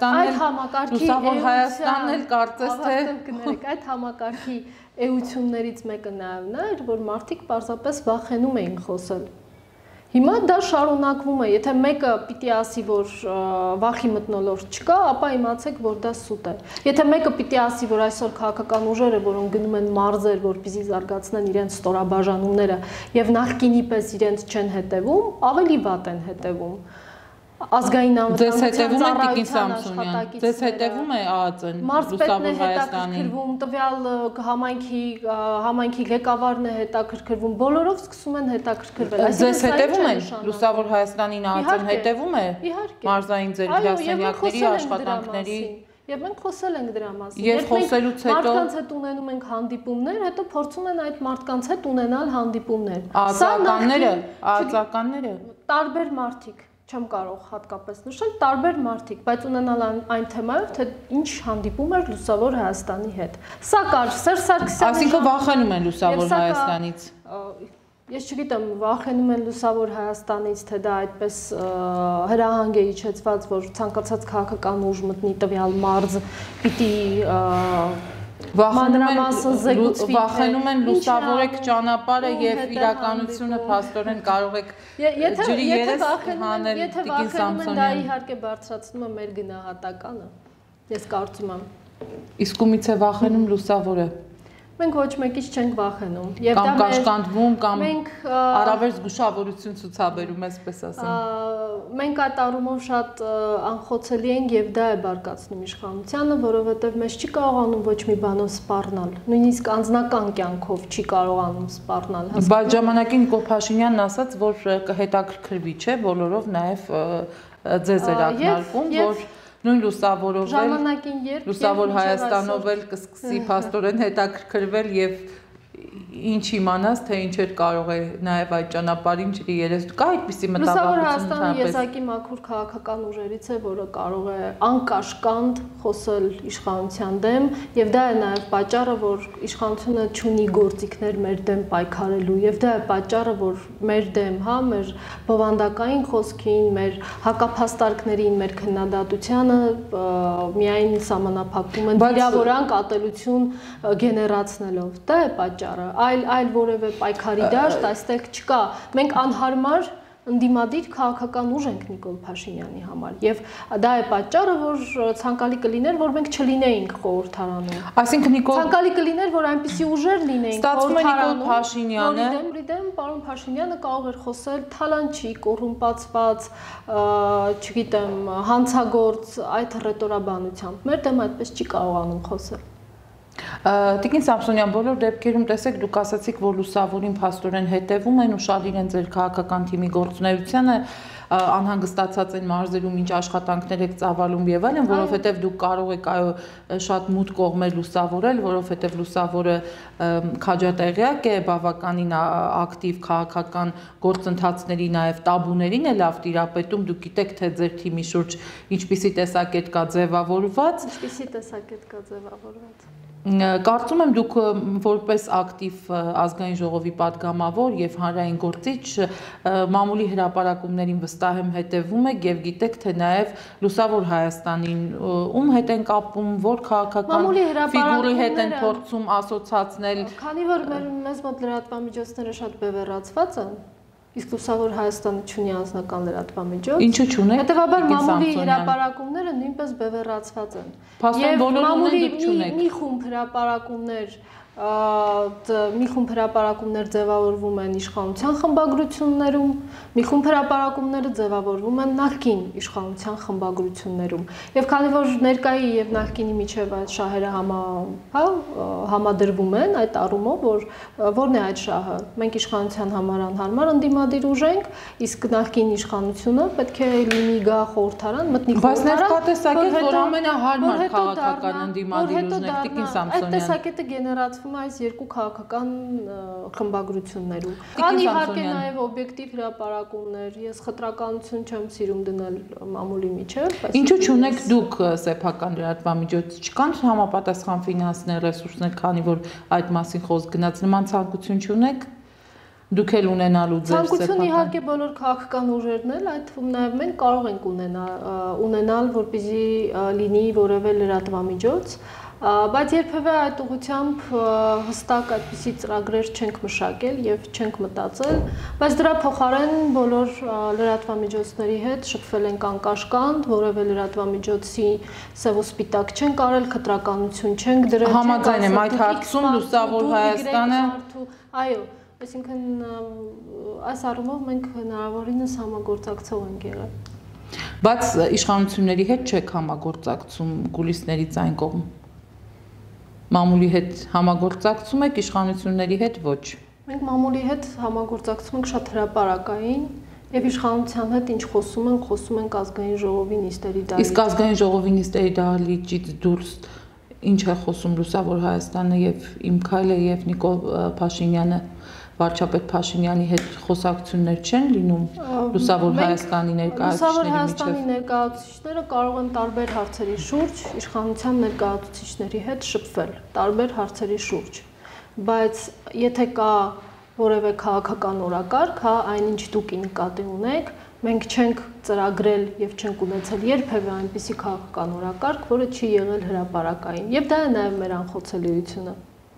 Հայաստանն էլ կարծես թե այդ համակարգի էություններից մեկը նաեւ նա էր, որ մարդիկ պարզապես վախենում էին խոսել։ Հիմա դա շարունակվում է, եթե մեկը պիտի ասի, որ վախի մթնոլորտ չկա, ապա իմացեք, որ դա սուտ է։ Եթե մեկը պիտի ասի, որ այսօր քաղաքական ուժերը, որոնք գնում են մարզեր, որպեսզի զարգացնեն իրենց ստորաբաժանումները եւ նախկինի պես իրենց չեն հետեւում, ավելի վատ են հետեւում։ Ազգային անվտանգության ծառայության աշխատակիցները։ Ձեզ հետևում է ԱԱԾ-ն, Լուսավոր Հայաստանին։ Տվյալ համայնքի ղեկավարն է հետաքրքրվում, բոլորով սկսում են հետաքրքրվել։ Ձեզ հետևում են Լուսավոր Հայաստանին ԱԱԾ-ն հետևում է մարզային ձեր գրասենյակների աշխատանքների։ Եվ մենք խոսել ենք դրա մասին։ Եվ խոսելուց հետո մարդկանց հետ ունենում ենք հանդիպումներ, հետո փորձում են այդ մարդկանց հետ ունենալ հանդիպումներ։ Ածականները տարբեր մարդիկ չեմ կարող հատկապես նշել, տարբեր մարդիկ, բայց ունենալ այն թեմայով, թե ինչ հանդիպում էր Լուսավոր Հայաստանի հետ։ Սա կար Սերժ Սարգսյանի։ Այսինքն վախենում են Լուսավոր Հայաստանից։ Ես չգիտեմ, վախենում են Լուսավոր Հայաստանից, թե դա այդպես հրահանգ է իջեցված, որ ցանկացած քաղաքական ուժ մտնի տվյալ մարզ պիտի վախենում են լուսավորեք ճանապարհը եւ իրականությունը փաստորեն կարող եք ջրի երես հանել Տիկին Սամսոնյան։ Դա իհարկե բարձրացնում է մեր գնահատականը։ Ես կարծում եմ։ Իսկ ումից է վախենում լուսավորը։ Մենք ոչ մեկից չենք վախենում եւ դա կաշկանդվում կամ առավել զգուշավորություն ցուցաբերում, այսպես ասեմ։ Մենք այդ առումով շատ անխոցելի ենք եւ դա է բարկացնում իշխանությանը, որովհետեւ մեզ չի կարողանում ոչ մի բանով սպառնալ, նույնիսկ անձնական կյանքով չի կարողանում սպառնալ։ Բայց ժամանակին Նիկոլ Փաշինյանն ասաց, որ կհետաքրքրվի, չէ, բոլորով նաեւ ձեզ էր ակնարկում, որ նույն լուսավորով ժամանակին երբ Լուսավոր Հայաստանով էլ կսկսի փաստորեն հետաքրքրվել եւ ինչ իմանաս, թե ինչեր կարող է նաև այդ ճանապարհին ջրի երես կա այդպիսի մտավախություն։ Լուսավոր Հայաստանը եզակի մաքուր քաղաքական ուժերից է, որը կարող է անկաշկանդ խոսել իշխանության դեմ, եւ դա է նաև պատճառը, որ իշխանությունը չունի գործիքներ մեր դեմ պայքարելու, եւ դա է պատճառը, որ մեր դեմ, հա, մեր բովանդակային խոսքին, մեր հակափաստարկներին, մեր քննադատությանը միայն սահմանափակվում են վիրավորանք, ատելություն գեներացնելով։ Դա է պատճառը, այլ որևէ պայքարի դաշտ այստեղ չկա։ Մենք անհարմար ընդդիմադիր քաղաքական ուժ ենք Նիկոլ Փաշինյանի համար եւ դա է պատճառը, որ ցանկալի կլիներ, որ մենք չլինեինք խորհրդարանում։ Այսինքն ցանկալի կլիներ, որ այնպիսի ուժեր լինեին խորհրդարանում։ Դեմ պարոն Փաշինյանը կարող էր խոսել թալանչի, կոռումպացված, չգիտեմ, հանցագործ այդ ռետորաբանությամբ։ Մեր դեմ այդպես չի կարողանում խոսել։ Տիկին Սամսոնյան, բոլոր դեպքերում տեսեք, դուք ասացիք, որ լուսավորին փաստորեն հետևում են, ուշադիր են ձեր քաղաքական թիմի գործունեությանը, անհանգստացած են մարզերում ինչ աշխատանքներ եք ծավալում եւ այլն, որովհետեւ դուք կարող եք շատ մութ կողմեր լուսավորել, որովհետեւ լուսավորը քաջատեղյակ է, բավականին ակտիվ քաղաքական գործընթացների նաեւ տաբուներին է լավ տիրապետում, դուք գիտեք, թե ձեր թիմի շուրջ ինչպիսի տեսակետ կա ձևավորված։ Ինչպիսի տեսակետ կա ձևավորված։ Կարծում եմ դուք որպես ակտիվ ազգային ժողովի падգամավոր եւ հանրային գործիչ մամուլի հրապարակումներին վստահ եմ հետևում եք եւ գիտեք, թե նաեւ Լուսավոր Հայաստանին ում հետ են կապում, որ քաղաքական ֆիգուրի հետ են փորձում ասոցացնել։ Քանի որ մեզ մոտ լրատվամիջոցները շատ բևեռացված են, իսկ Լուսավոր Հայաստանը չունի անձնական լրատվամիջոց։ Ինչու՞ չունի։ Հետևաբար մամուլի հրապարակումները նույնպես բևեռացված են։ Եվ մամուլի մի խումբ հրապարակումներ ձևավորվում են իշխանության խմբագրություններում, մի խումբ հրապարակումները ձևավորվում են նախկին իշխանության խմբագրություններում։ Եւ քանի որ ներկայի եւ նախկինի միջև այդ շահերը համադրվում են այդ առումով, որն է այդ շահը։ Մենք իշխանության համար անհարմար ընդդիմադիր ուժ ենք, իսկ նախկին իշխանությունը պետք է լինի գա խորհրդարան, մտնի խորհրդարան։ Բայց ներկա տեսակետ, որ ամենահարմար քաղաքական ընդդիմադիր ուժն է Տիկին Սամսոնյան։ Այդ տեսակետը գեներացված կայացվում է այս երկու քաղաքական խմբագրություններում։ Կան իհարկե նաև օբյեկտիվ հրապարակումներ, ես խտրականություն չեմ սիրում դնել մամուլի միջև, բայց ինչու չունեք դուք սեփական լրատվամիջոց, չկան համապատասխան ֆինանսներ, ռեսուրսներ, քանի որ այդ մասին խոսք գնաց, նման ցանկություն չունեք։ Դուք էլ ունենալու ձեր ցանկություն իհարկե բոլոր քաղաքական ուժերն էլ, այդ թվում նաև մենք կարող ենք ունենալ, որպեսզի լինի որևէ լրատվամիջոց, բայց երբևէ այդ ուղղությամբ հստակ այդպիսի ծրագրեր չենք մշակել եւ չենք մտածել, բայց դրա փոխարեն բոլոր լրատվամիջոցների հետ շփվել ենք անկաշկանդ, որևէ լրատվամիջոցի սև ու սպիտակ չենք արել, խտրականություն չենք դրել։ Համաձայն եմ այդ հարցում լուսավոր Հայաստանը, այո, այսինքն այս առումով մենք հնարավորինս համագործակցող ենք եղել։ Բայց իշխանությունների հետ չեք համագործակցում կուլիսներից այն կողմ։ Մամուլի հետ համագործակցում եք, իշխանությունների հետ ոչ։ Մենք մամուլի հետ համագործակցում ենք շատ հրապարակային եւ իշխանության հետ ինչ խոսում ենք ազգային ժողովի նիստերի դահլիճ։ Իսկ ազգային ժողովի նիստերի դահլիճից դուրս ինչ է խոսում Լուսավոր Հայաստանը եւ Իմ Քայլը եւ Նիկոլ Փաշինյանը, վարչապետ Փաշինյանի հետ խոսակցություններ չեն լինում Լուսավոր Հայաստանի ներկայացուցիչների միջև։ Լուսավոր Հայաստանի ներկայացուցիչները կարող են տարբեր հարցերի շուրջ իշխանության ներկայացուցիչների հետ շփվել, տարբեր հարցերի շուրջ, բայց եթե կա որևէ քաղաքական օրակարգ, հա, այնինչ դուք նկատի ունեք, մենք չենք ծրագրել եւ չենք ունեցել երբևէ այնպիսի քաղաքական օրակարգ, որը չի եղել հրապարակային, եւ դա է նաեւ մեր անխոցելիությունը։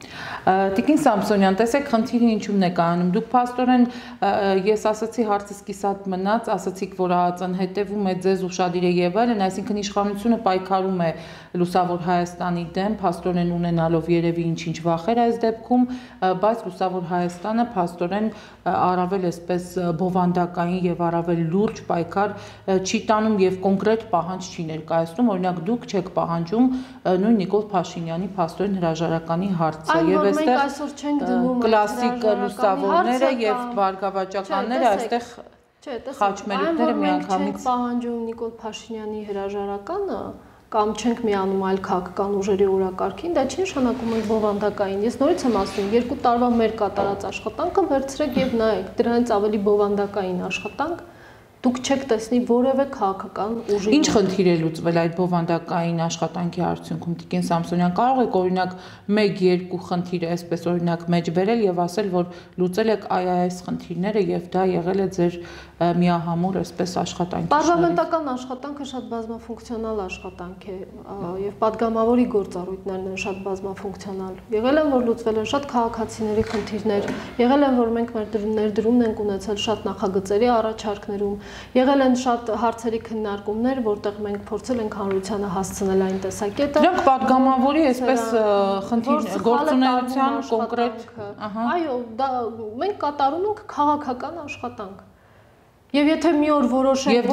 Տիկին Սամսոնյան, տեսեք խնդիրը ինչումն է կայանում, դուք փաստորեն ես ասացի հարցս կիսատ մնաց, ասացիք, որ ԱԱԾ-ն հետևում է ձեզ ուշադիր է եւ այլն, այսինքն իշխանությունը պայքարում է Լուսավոր Հայաստանի դեմ, փաստորեն ունենալով երևի ինչ-ինչ վախեր այս դեպքում, բայց Լուսավոր Հայաստանը փաստորեն առավել այսպես բովանդակային եւ առավել լուրջ պայքար չի տանում եւ կոնկրետ պահանջ չի ներկայացնում, օրինակ դուք չեք պահանջում նույն Նիկոլ Փաշինյանի փաստորեն հրաժարականի հարցը եւ այստեղ կլասիկ լուսավորները եւ բարգավաճականները այստեղ խաչմերուկները միանգամից չենք պահանջում Նիկոլ Փաշինյանի հրաժարականը կամ չենք միանում այլ քաղաքական ուժերի օրակարգին, դա չի նշանակում ենք բովանդակային։ Ես նորից եմ ասում, 2 տարվա մեր կատարած աշխատանքը վերցրեք եւ նայեք, դրանից ավելի բովանդակային աշխատանք դուք չեք տեսնի որևէ քաղաքական ուժի։ Ինչ խնդիր է լուծվել այդ բովանդակային աշխատանքի արդյունքում, Տիկին Սամսոնյան, կարող եք օրինակ 1-2 խնդիր այսպես օրինակ մեջ բերել եւ ասել, որ լուծել եք այս խնդիրները եւ դա եղել է ձեր միահամուռ այսպես աշխատանքի։ Պարլամենտական աշխատանքը շատ բազմաֆունկցիոնալ աշխատանք է եւ падգամավորի գործառույթներն են շատ բազմաֆունկցիոնալ։ Եղել են, որ լուծվել են շատ քաղաքացիների խնդիրներ, եղել են, որ մենք մեր ներդրումն ենք ունեցել շատ նախագծերի առաջարկներում, եղել են շատ հարցերի քննարկումներ, որտեղ մենք փորձել ենք հանրությանը հասցնել այն տեսակետը։ Դրանք падգամավորի այսպես խնդիր գործունեության կոնկրետ, այո, դա մենք կատարում ենք քաղաքական աշխատանք։ Եվ եթե մի օր որոշենք,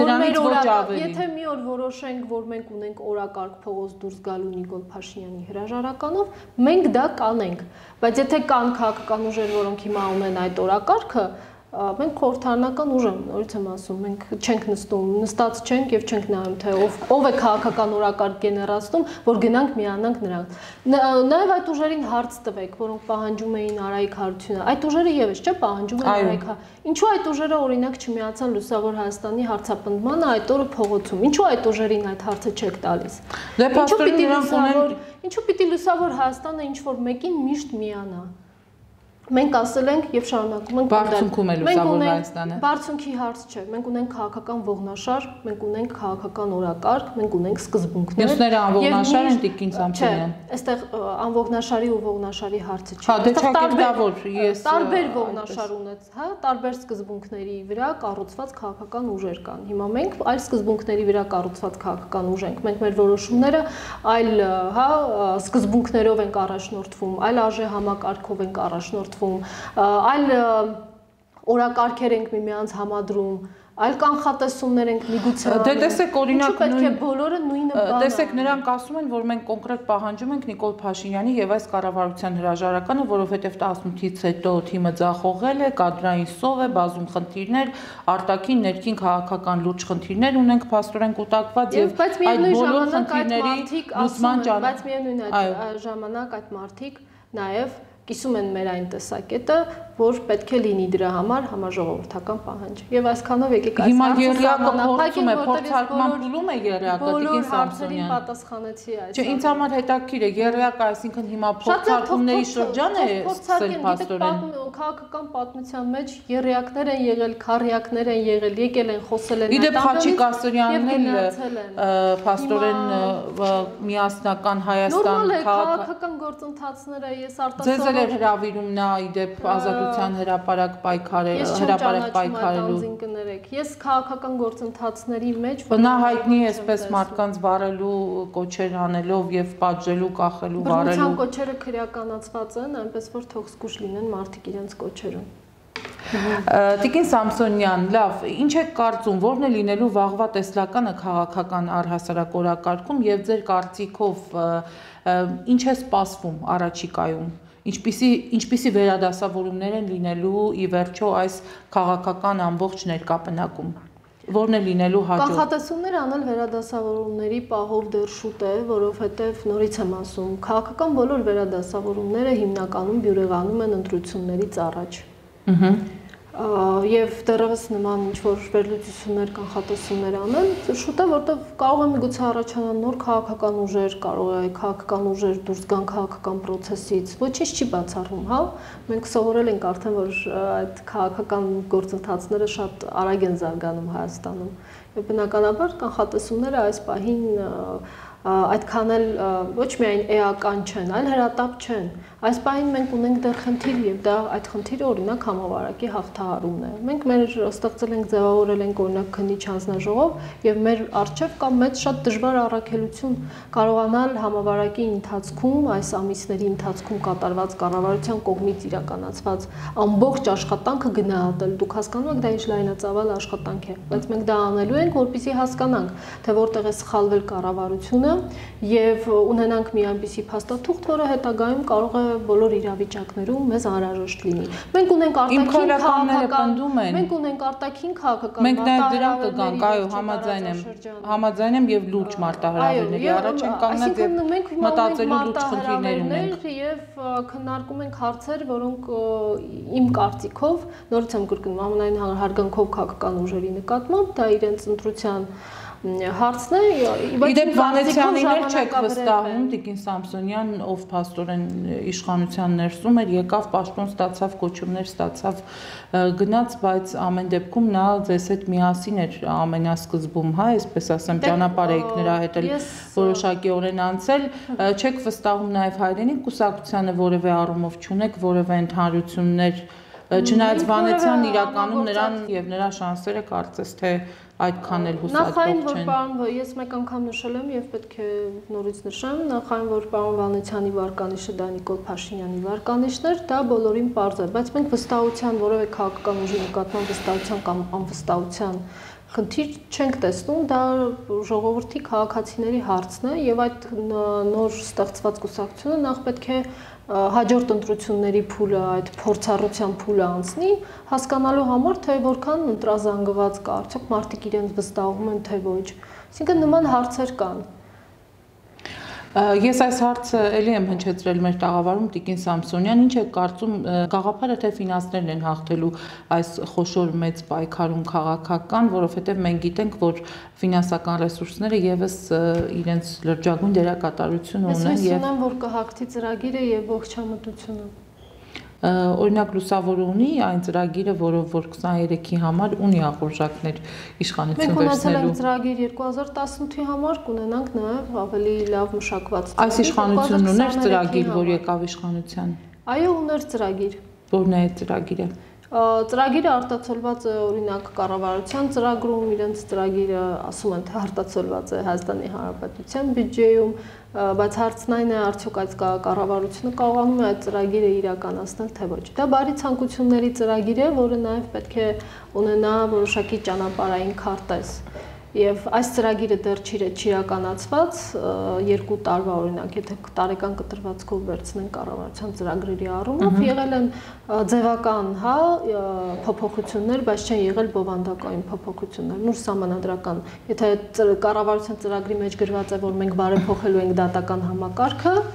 որ մենք ունենք օրակարգ փողոց դուրս գալու Նիկոլ Փաշինյանի հրաժարականով, մենք դա կանենք, բայց եթե կան քաղաքական ուժեր, որոնք հիմա ունեն այդ օրակարգը, մենք խորհրդարանական ուժ ենք, նորից եմ ասում, մենք չենք նստած չենք եւ չենք նայում թե ով է քաղաքական օրակարգ գեներացնում, որ գնանք միանանք նրանց։ Նաեւ այդ ուժերին հարց տվեք, որոնք պահանջում էին Արայիկ Հարությունը։ Այդ ուժերը եւս չէ պահանջում են Արայիկ։ Ինչու այդ ուժերը օրինակ չմիացան Լուսավոր Հայաստանի հարցապնդմանը այդ օրը փողոցում։ Ինչու այդ ուժերին այդ հարցը չեք տալիս։ Ինչու պիտի Լուսավոր Հայաստանը ինչ որ մեկին միշտ միանա։ Մենք ասել ենք եւ շարունակում ենք բարձունքում է Լուսավոր Հայաստանը։ Բարձունքի հարց չէ։ Մենք ունենք քաղաքական ողնաշար, մենք ունենք քաղաքական օրակարգ, մենք ունենք սկզբունքներ։ Մյուսները անողնաշար են, Տիկին Սամսոնյան։ Այստեղ անողնաշարի ու ողնաշարի հարցը չէ։ Հա, դե չակերտավոր ես տարբեր ողնաշար ունեց, հա, տարբեր սկզբունքների վրա կառուցված քաղաքական ուժեր կան։ Հիմա մենք այլ սկզբունքների վրա կառուցված քաղաքական ուժ ենք։ Մենք մեր որոշումները այլ, հա, սկզբունքներով ենք առաջնորդվում, այլ արժե համակարգով ենք առաջնորդվում, այլ օրակարգեր ենք միմյանց համադրում, այլ կանխատեսումներ ենք միգուցե։ Դե տեսեք օրինակ պետք է բոլորը նույնը բանը։ Տեսեք նրանք ասում են, որ մենք կոնկրետ պահանջում ենք Նիկոլ Փաշինյանի եւ այս կառավարության հրաժարականը, որովհետեւ 18-ից հետո թիմը ձախողել է, կադրային սով է, բազում խնդիրներ, արտաքին ներքին քաղաքական լուրջ խնդիրներ ունենք փաստորեն կուտակված եւ այդ բոլոր խնդիրների լուծման ճանապարհ։ Բայց միևնույն այդ ժամանակ այդ մարդիկ նաև կիսում են մեր այն տեսակետը, որ պետք է լինի դրա համար համաժողովրդական պահանջ։ Եվ այսքանով եկեք այս փորձարկման փուլում է ԵՌԵԱԿ-ը Տիկին Սամսոնյան։ Պատասխանեցի այս։ Չէ, ինձ համար հետաքրքիր է ԵՌԵԱԿ-ը, այսինքն հիմա փորձարկումների շրջան է սկսել փաստորեն։ Քաղաքական պատմության մեջ ԵՌԵԱԿ-ներ են եղել, քարյակներ են եղել, եկել են խոսել են։ Իդեպ Խաչիկ Ասրյանն էլ փաստորեն միասնական Հայաստան քաղաքական գործընթացները ես արտասովոր Ձեզ էլ էր հրավիրում նա իդեպ Ազատության հրապարակ պայքարելու։ Ես քաղաքական գործընթացների մեջ նա հայտնի է այսպես մարդկանց վարելու կոչեր անելով եւ պատժելու, կախելու, վարելու։ Բռնության կոչերը քրեականացված են, այնպես որ թող զգուշ լինեն մարդիկ իրենց կոչերում։ Տիկին Սամսոնյան, լավ, ինչ եք կարծում, որն է լինելու վաղվա տեսլականը քաղաքական առհասարակ օրակարգում եւ ձեր կարծիքով ինչ է սպասվում առաջիկայում։ Ինչպիսի վերադասավորումներ են լինելու ի վերջո այս քաղաքական ամբողջ ներկապնակում։ Որն է լինելու հաջորդ։ Կանխատեսումներ անել վերադասավորումների պահով դեռ շուտ է, որովհետև նորից եմ ասում, քաղաքական բոլոր վերադասավորումները հիմնականում բյուրեղանում են ընտրություններից առաջ։ Եվ դեռևս նման ինչ-որ վերլուծություններ կանխատեսումներ անել, շուտ է, որտեղ կարող է միգուցե առաջանալ նոր քաղաքական ուժեր, կարող է քաղաքական ուժեր դուրս գան քաղաքական process-ից, ոչինչ չի բացառվում, հա։ Մենք սովորել ենք արդեն, որ այդ քաղաքական գործընթացները շատ արագ են զարգանում Հայաստանում։ Եվ բնականաբար կանխատեսումները այս պահին այդքան էլ ոչ միայն էական չեն, այլ հրատապ չեն։ Այս պահին մենք ունենք դեռ խնդիր եւ դա այդ խնդիրը օրինակ համավարակի հաղթահարումն է։ Մենք մեր ստեղծել ենք, ձևավորել ենք օրինակ քննիչ հանձնաժողով եւ մեր արժեվ կա մեծ շատ դժվար առաքելություն կարողանալ համավարակի ընթացքում, այս ամիսների ընթացքում կատարված կառավարության կողմից իրականացված ամբողջ աշխատանքը գնահատել։ Դուք հասկանում եք դա ինչ լայնածավալ աշխատանք է, բայց մենք դա անելու ենք, որպեսզի հասկանանք, թե որտեղ է սխալվել կառավարությունը եւ ունենանք մի այնպիսի փաստաթուղթ, որը հետագայում կարող է բոլոր իրավիճակներում մեզ անհրաժեշտ լինի։ Մենք ունենք արտաքին քաղաքական, մենք նաեւ դրան կգանք, այո, համաձայն եմ եւ լուրջ մարտահրավերների առաջ են կանգնած եւ մտածելու լուրջ խնդիրներ ունենք եւ քննարկում ենք հարցեր, որոնք իմ կարծիքով նորից եմ կրկնում ամենայն հարգանքով քաղաքական ուժերի նկատմամբ դա իրենց ընտրության հարցն է, իդեպ Վանեցյանին չեք վստահում Տիկին Սամսոնյան, ով փաստորեն իշխանության ներսում էր, եկավ պաշտոն ստացավ, կոչումներ ստացավ, գնաց, բայց ամեն դեպքում նա ձեզ հետ միասին էր ամենասկզբում, հա, այսպես ասեմ, ճանապարհ եք նրա հետ էլ որոշակիորեն անցել, չեք վստահում նաև հայրենիք կուսակցությանը որևէ առումով չունեք, որևէ ընդհանրություններ, չնայած Վանեցյանն իրականում նրան եւ նրա շանսերը կարծես թե այդքան էլ հուսադրող չեն։ Նախ այն, որ ես մեկ անգամ նշել եմ եւ պետք է նորից նշեմ, նախ այն, որ պարոն Վանեցյանի վարկանիշը դա Նիկոլ Փաշինյանի վարկանիշն էր, դա բոլորին պարզ է, բայց մենք վստահության որևէ քաղաքական ուժի նկատմամբ վստահության կամ անվստահության խնդիր չենք տեսնում, դա ժողովրդի քաղաքացիների հարցն է եւ այդ նոր ստեղծված կուսակցությունը նախ պետք է հաջորդ ընտրությունների փուլը, այդ փորձառության փուլը անցնի, հասկանալու համար, թե որքան ընտրազանգված կա, արդյոք մարդիկ իրենց վստահում են, թե ոչ։ Այսինքն նման հարցեր կան։ Ես այս հարցը էլի եմ հնչեցրել մեր տաղավարում Տիկին Սամսոնյան, ինչ է կարծում գաղափարը թե ֆինանսներն են հաղթելու այս խոշոր մեծ պայքարում քաղաքական, որովհետև մենք գիտենք, որ ֆինանսական ռեսուրսները եւս իրենց լրջագույն դերակատարություն ունեն եւ ես հույս ունեմ, որ կհաղթի ծրագիրը եւ ողջամտությունը։ Օրինակ լուսավորը ունի այն ծրագիրը, որով որ 23-ի համար ունի ախորժակներ իշխանություն վերցնելու։ Մենք ունեցել ենք ծրագիր 2018-ի համար, կունենանք նաև ավելի լավ մշակված ծրագիր։ Այս իշխանությունն ուներ ծրագիր, որ եկավ իշխանության։ Այո, ուներ ծրագիր։ Որն է այդ ծրագիրը։ Ծրագիրը արտացոլված է օրինակ կառավարության ծրագրում, իրենց ծրագիրը ասում են թե արտացոլված է Հայաստանի Հանրապետության բյուջեում, բայց հարցն այն է արդյոք այդ կառավարությունը կարողանում է այդ ծրագիրը իրականացնել թե ոչ։ Դա բարի ցանկությունների ծրագիր է, որը նաև պետք է ունենա որոշակի ճանապարհային քարտեզ։ Եվ այս ծրագիրը դեռ չիրականացված 2 տարվա օրինակ, եթե տարեկան կտրվածքով վերցնենք կառավարության ծրագրերի առումով, եղել են ձևական, հա, փոփոխություններ, բայց չեն եղել բովանդակային փոփոխություններ, նույն սահմանադրական։ Եթե կառավարության ծրագրի մեջ գրված է, որ մենք բարեփոխելու ենք դատական համակարգը,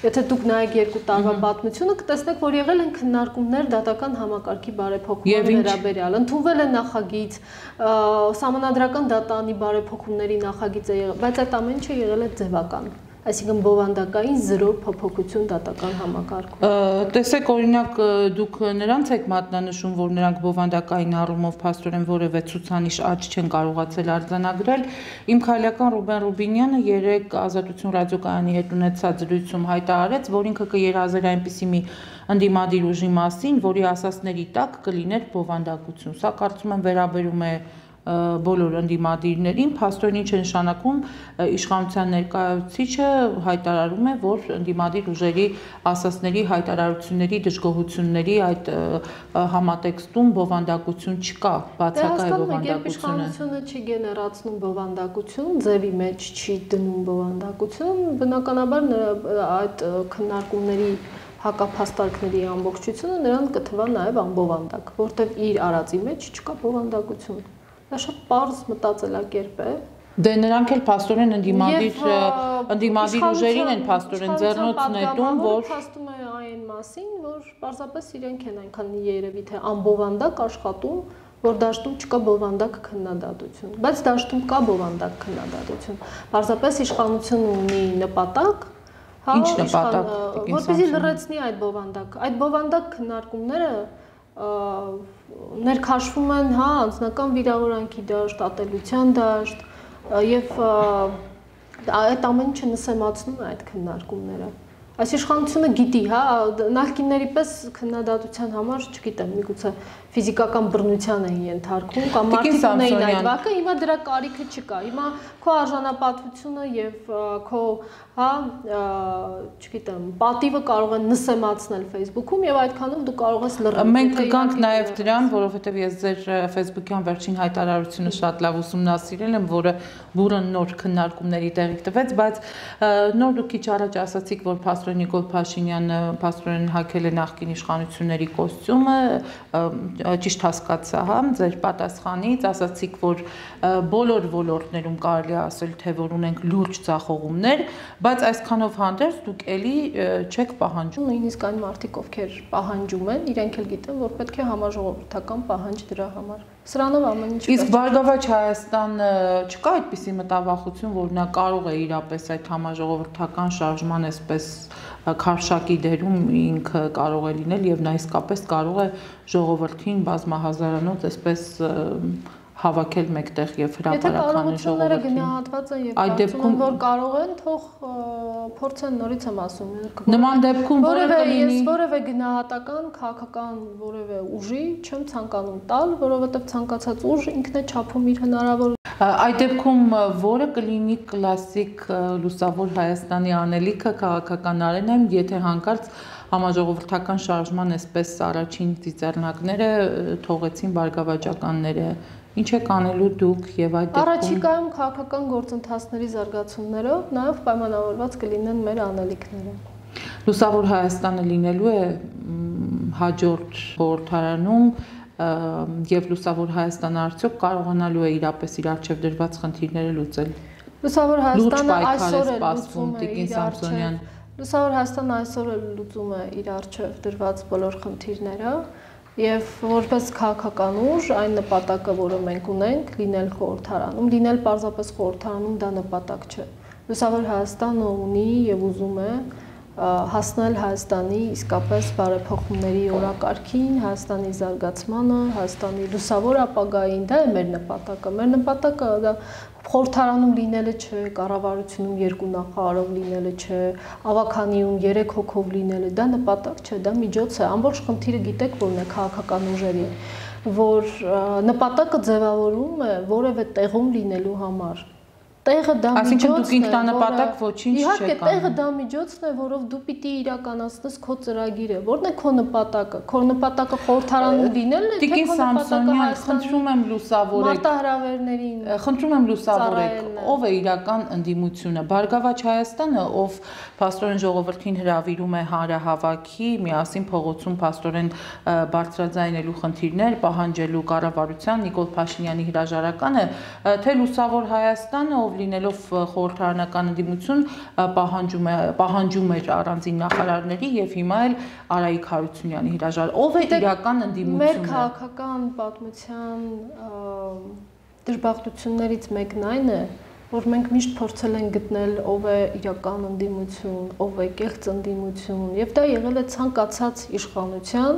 Եթե դուք նայեք 2 տարվա պատմությունը, կտեսնեք, որ եղել են քննարկումներ դատական համակարգի բարեփոխման վերաբերյալ, ընդունվել է նախագիծ, սահմանադրական դատանի բարեփոխումների նախագիծ է եղել, բայց այդ ամեն ինչը եղել է ձևական։ Այսինքն բովանդակային 0 փոփոխություն դատական համակարգում։ Տեսեք, օրինակ դուք նրանց եք մատնանշում, որ նրանք բովանդակային առումով փաստորեն որևէ ցուցանիշ աճ չեն կարողացել արձանագրել։ Իմ քայլական Ռուբեն Ռուբինյանը երեկ Ազատություն ռադիոկայանի հետ ունեցած զրույցում հայտարարեց, որ ինքը կերազեր այնպիսի մի ընդդիմադիր ուժի մասին, որի ասասների տակ կլիներ բովանդակություն։ Սա կարծում եմ վերաբերում է բոլոր ընդդիմադիրներին, փաստորեն ինչ է նշանակում իշխանության ներկայացուցիչը հայտարարում է, որ ընդդիմադիր ուժերի ասասների հայտարարությունների դժգոհությունների այդ համատեքստում բովանդակություն չկա, բացակայ բովանդակություն է։ Իշխանությունը չի գեներացնում բովանդակություն, ձևի մեջ չի դնում բովանդակություն, բնականաբար այդ քննարկումների հակափաստարկների ամբողջությունը նրան կթվա նաև անբովանդակ, որտեղ իր արածի մեջ չկա բովանդակություն։ Դա շատ պարզ մտածելակերպ է։ Դե նրանք էլ փաստորեն ընդդիմադիր ուժերին են փաստորեն ձեռնոց նետում, որ փաստում է այն մասին, որ պարզապես իրենք են այնքան երևի թե անբովանդակ աշխատում, որ դաշտում չկա բովանդակ քննադատություն, բայց դաշտում կա բովանդակ քննադատություն։ Պարզապես իշխանությունը ունի նպատակ, ինչ նպատակ, որպեսզի լրացնի այդ բովանդակ քննարկումները ներքաշվում են, հա, անձնական վիրավորանքի դաշտ, ատելության դաշտ եւ այդ ամեն ինչը նսեմացնում է այդ քննարկումները։ Այս իշխանությունը գիտի, հա, նախկինների պես քննադատության համար, չգիտեմ, միգուցե ֆիզիկական բռնության էին ենթարկվում կամ մարդիկ ունեին այդ վարկը, հիմա դրա կարիքը չկա։ Հիմա քո արժանապատվությունը եւ քո, հա, չգիտեմ, պատիվը կարող են նսեմացնել Facebook-ում եւ այդքանում դու կարող ես լռել։ Մենք կգանք նաեւ դրան, որովհետեւ ես ձեր Facebook-յան վերջին հայտարարությունը շատ լավ ուսումնասիրել եմ, որը բուրըն նոր քննարկումների տեղիք տվեց, բայց նոր դուք քիչ առաջ ասացիք, որ Պաստոր Նիկոլ Փաշինյանը փաստորեն հագել է նախկին իշխանությունների կոստյումը, ճիշտ հասկացա, հա, ձեր պատասխանից ասացիք, որ բոլոր ոլորտներում կարելի է ասել, թե որ ունենք լուրջ ձախողումներ, բայց այսքանով հանդերձ դուք էլի չեք պահանջում, նույնիսկ այն մարդիկ, ովքեր պահանջում են, իրենք էլ գիտեն, որ պետք է համաժողովրդական պահանջ դրա համար։ Սրանով ամեն ինչ։ Իսկ Բարգավաճ Հայաստանը չկա այդպիսի մտավախություն, որ նա կարող է իրապես այդ համաժողովրդական շարժման այսպես քարշակի դերում ինքը կարող է լինել եւ նա իսկապես կարող է ժողովրդին բազմահազարանոց այսպես հավաքել մեկտեղ եւ հրապարականի ժողովրդները գնահատված են եւ կարծում են, որ կարող են, թող փորձեն, նորից եմ ասում։ Նման դեպքում ես որևէ գնահատական, քաղաքական որևէ ուժի չեմ ցանկանում տալ, որովհետեւ ցանկացած ուժ ինքն է չափում իր հնարավոր։ Այդ դեպքում որը կլինի կլասիկ լուսավոր Հայաստանի անելիքը քաղաքական արենայում, եթե հանկարծ համաժողովրդական շարժման այսպես առաջին ծիծեռնակները թողեցին բարգավաճականները, ինչ եք անելու դուք եւ այդ դեպքում Առաջիկայում քաղաքական գործընթացների զարգացումներով նաեւ պայմանավորված կլինեն մեր անելիքները։ Լուսավոր Հայաստանը լինելու է հաջորդ խորհրդարանում եւ Լուսավոր Հայաստանը արդյոք կարողանալու է իրապես իր արժեվ դրված խնդիրները լուծել։ Լուսավոր Հայաստանը այսօր է սպասվում Տիկին Սամսոնյան։ Լուսավոր Հայաստանը այսօր է լուծում է իր արժեվ դրված բոլոր խնդիրները եւ որպես քաղաքական ուժ այն նպատակը, որը մենք ունենք, լինել խորհրդարանում, լինել պարզապես խորհրդարանում դա նպատակ չէ։ Լուսավոր Հայաստանը ունի եւ ուզում է հասնել Հայաստանի իսկապես բարեփոխումների օրակարգին, Հայաստանի զարգացմանը, Հայաստանի լուսավոր ապագային, դա է մեր նպատակը։ Մեր նպատակը դա խորհրդարանում լինելը չէ, կառավարությունում 2 նախարարով լինելը չէ, ավականիում 3 հոգով լինելը, դա նպատակ չէ, դա միջոց է։ Ամբողջ խնդիրը գիտեք որն է քաղաքական ուժերի, որ նպատակը ձևավորում է որևէ տեղում լինելու համար։ Տեղը դա միջոցն է, դուք ինքնանպատակ ոչինչ չեք անում։ Իհարկե, տեղը դա միջոցն է, որով դու պիտի իրականացնես քո ծրագիրը։ Որն է քո նպատակը։ Քո նպատակը խորհրդարանում լինելն է, թե քո նպատակը խնդրում եմ լուսավորեք։ Մարտահրավերներին։ Խնդրում եմ լուսավորեք, ով է իրական ընդդիմությունը։ Բարգավաճ Հայաստանը, ով փաստորեն ժողովրդին հրավիրում է հանրահավաքի, միասին փողոցում փաստորեն բարձրաձայնելու խնդիրներ, պահանջելու կառավարության Նիկոլ Փաշինյանի հրաժարականը, թե Լուսավոր Հայաստանը, ով ով լինելով խորհրդարանական ընդդիմություն պահանջում էր առանձին նախարարների եւ հիմա էլ Արայիկ Հարությունյանի հրաժար։ Ով է իրական ընդդիմությունը։ Մեր քաղաքական պատմության դժբախտություններից մեկն այն է, որ մենք միշտ փորձել ենք գտնել ով է իրական ընդդիմություն, ով է կեղծ ընդդիմություն, եւ դա եղել է ցանկացած իշխանության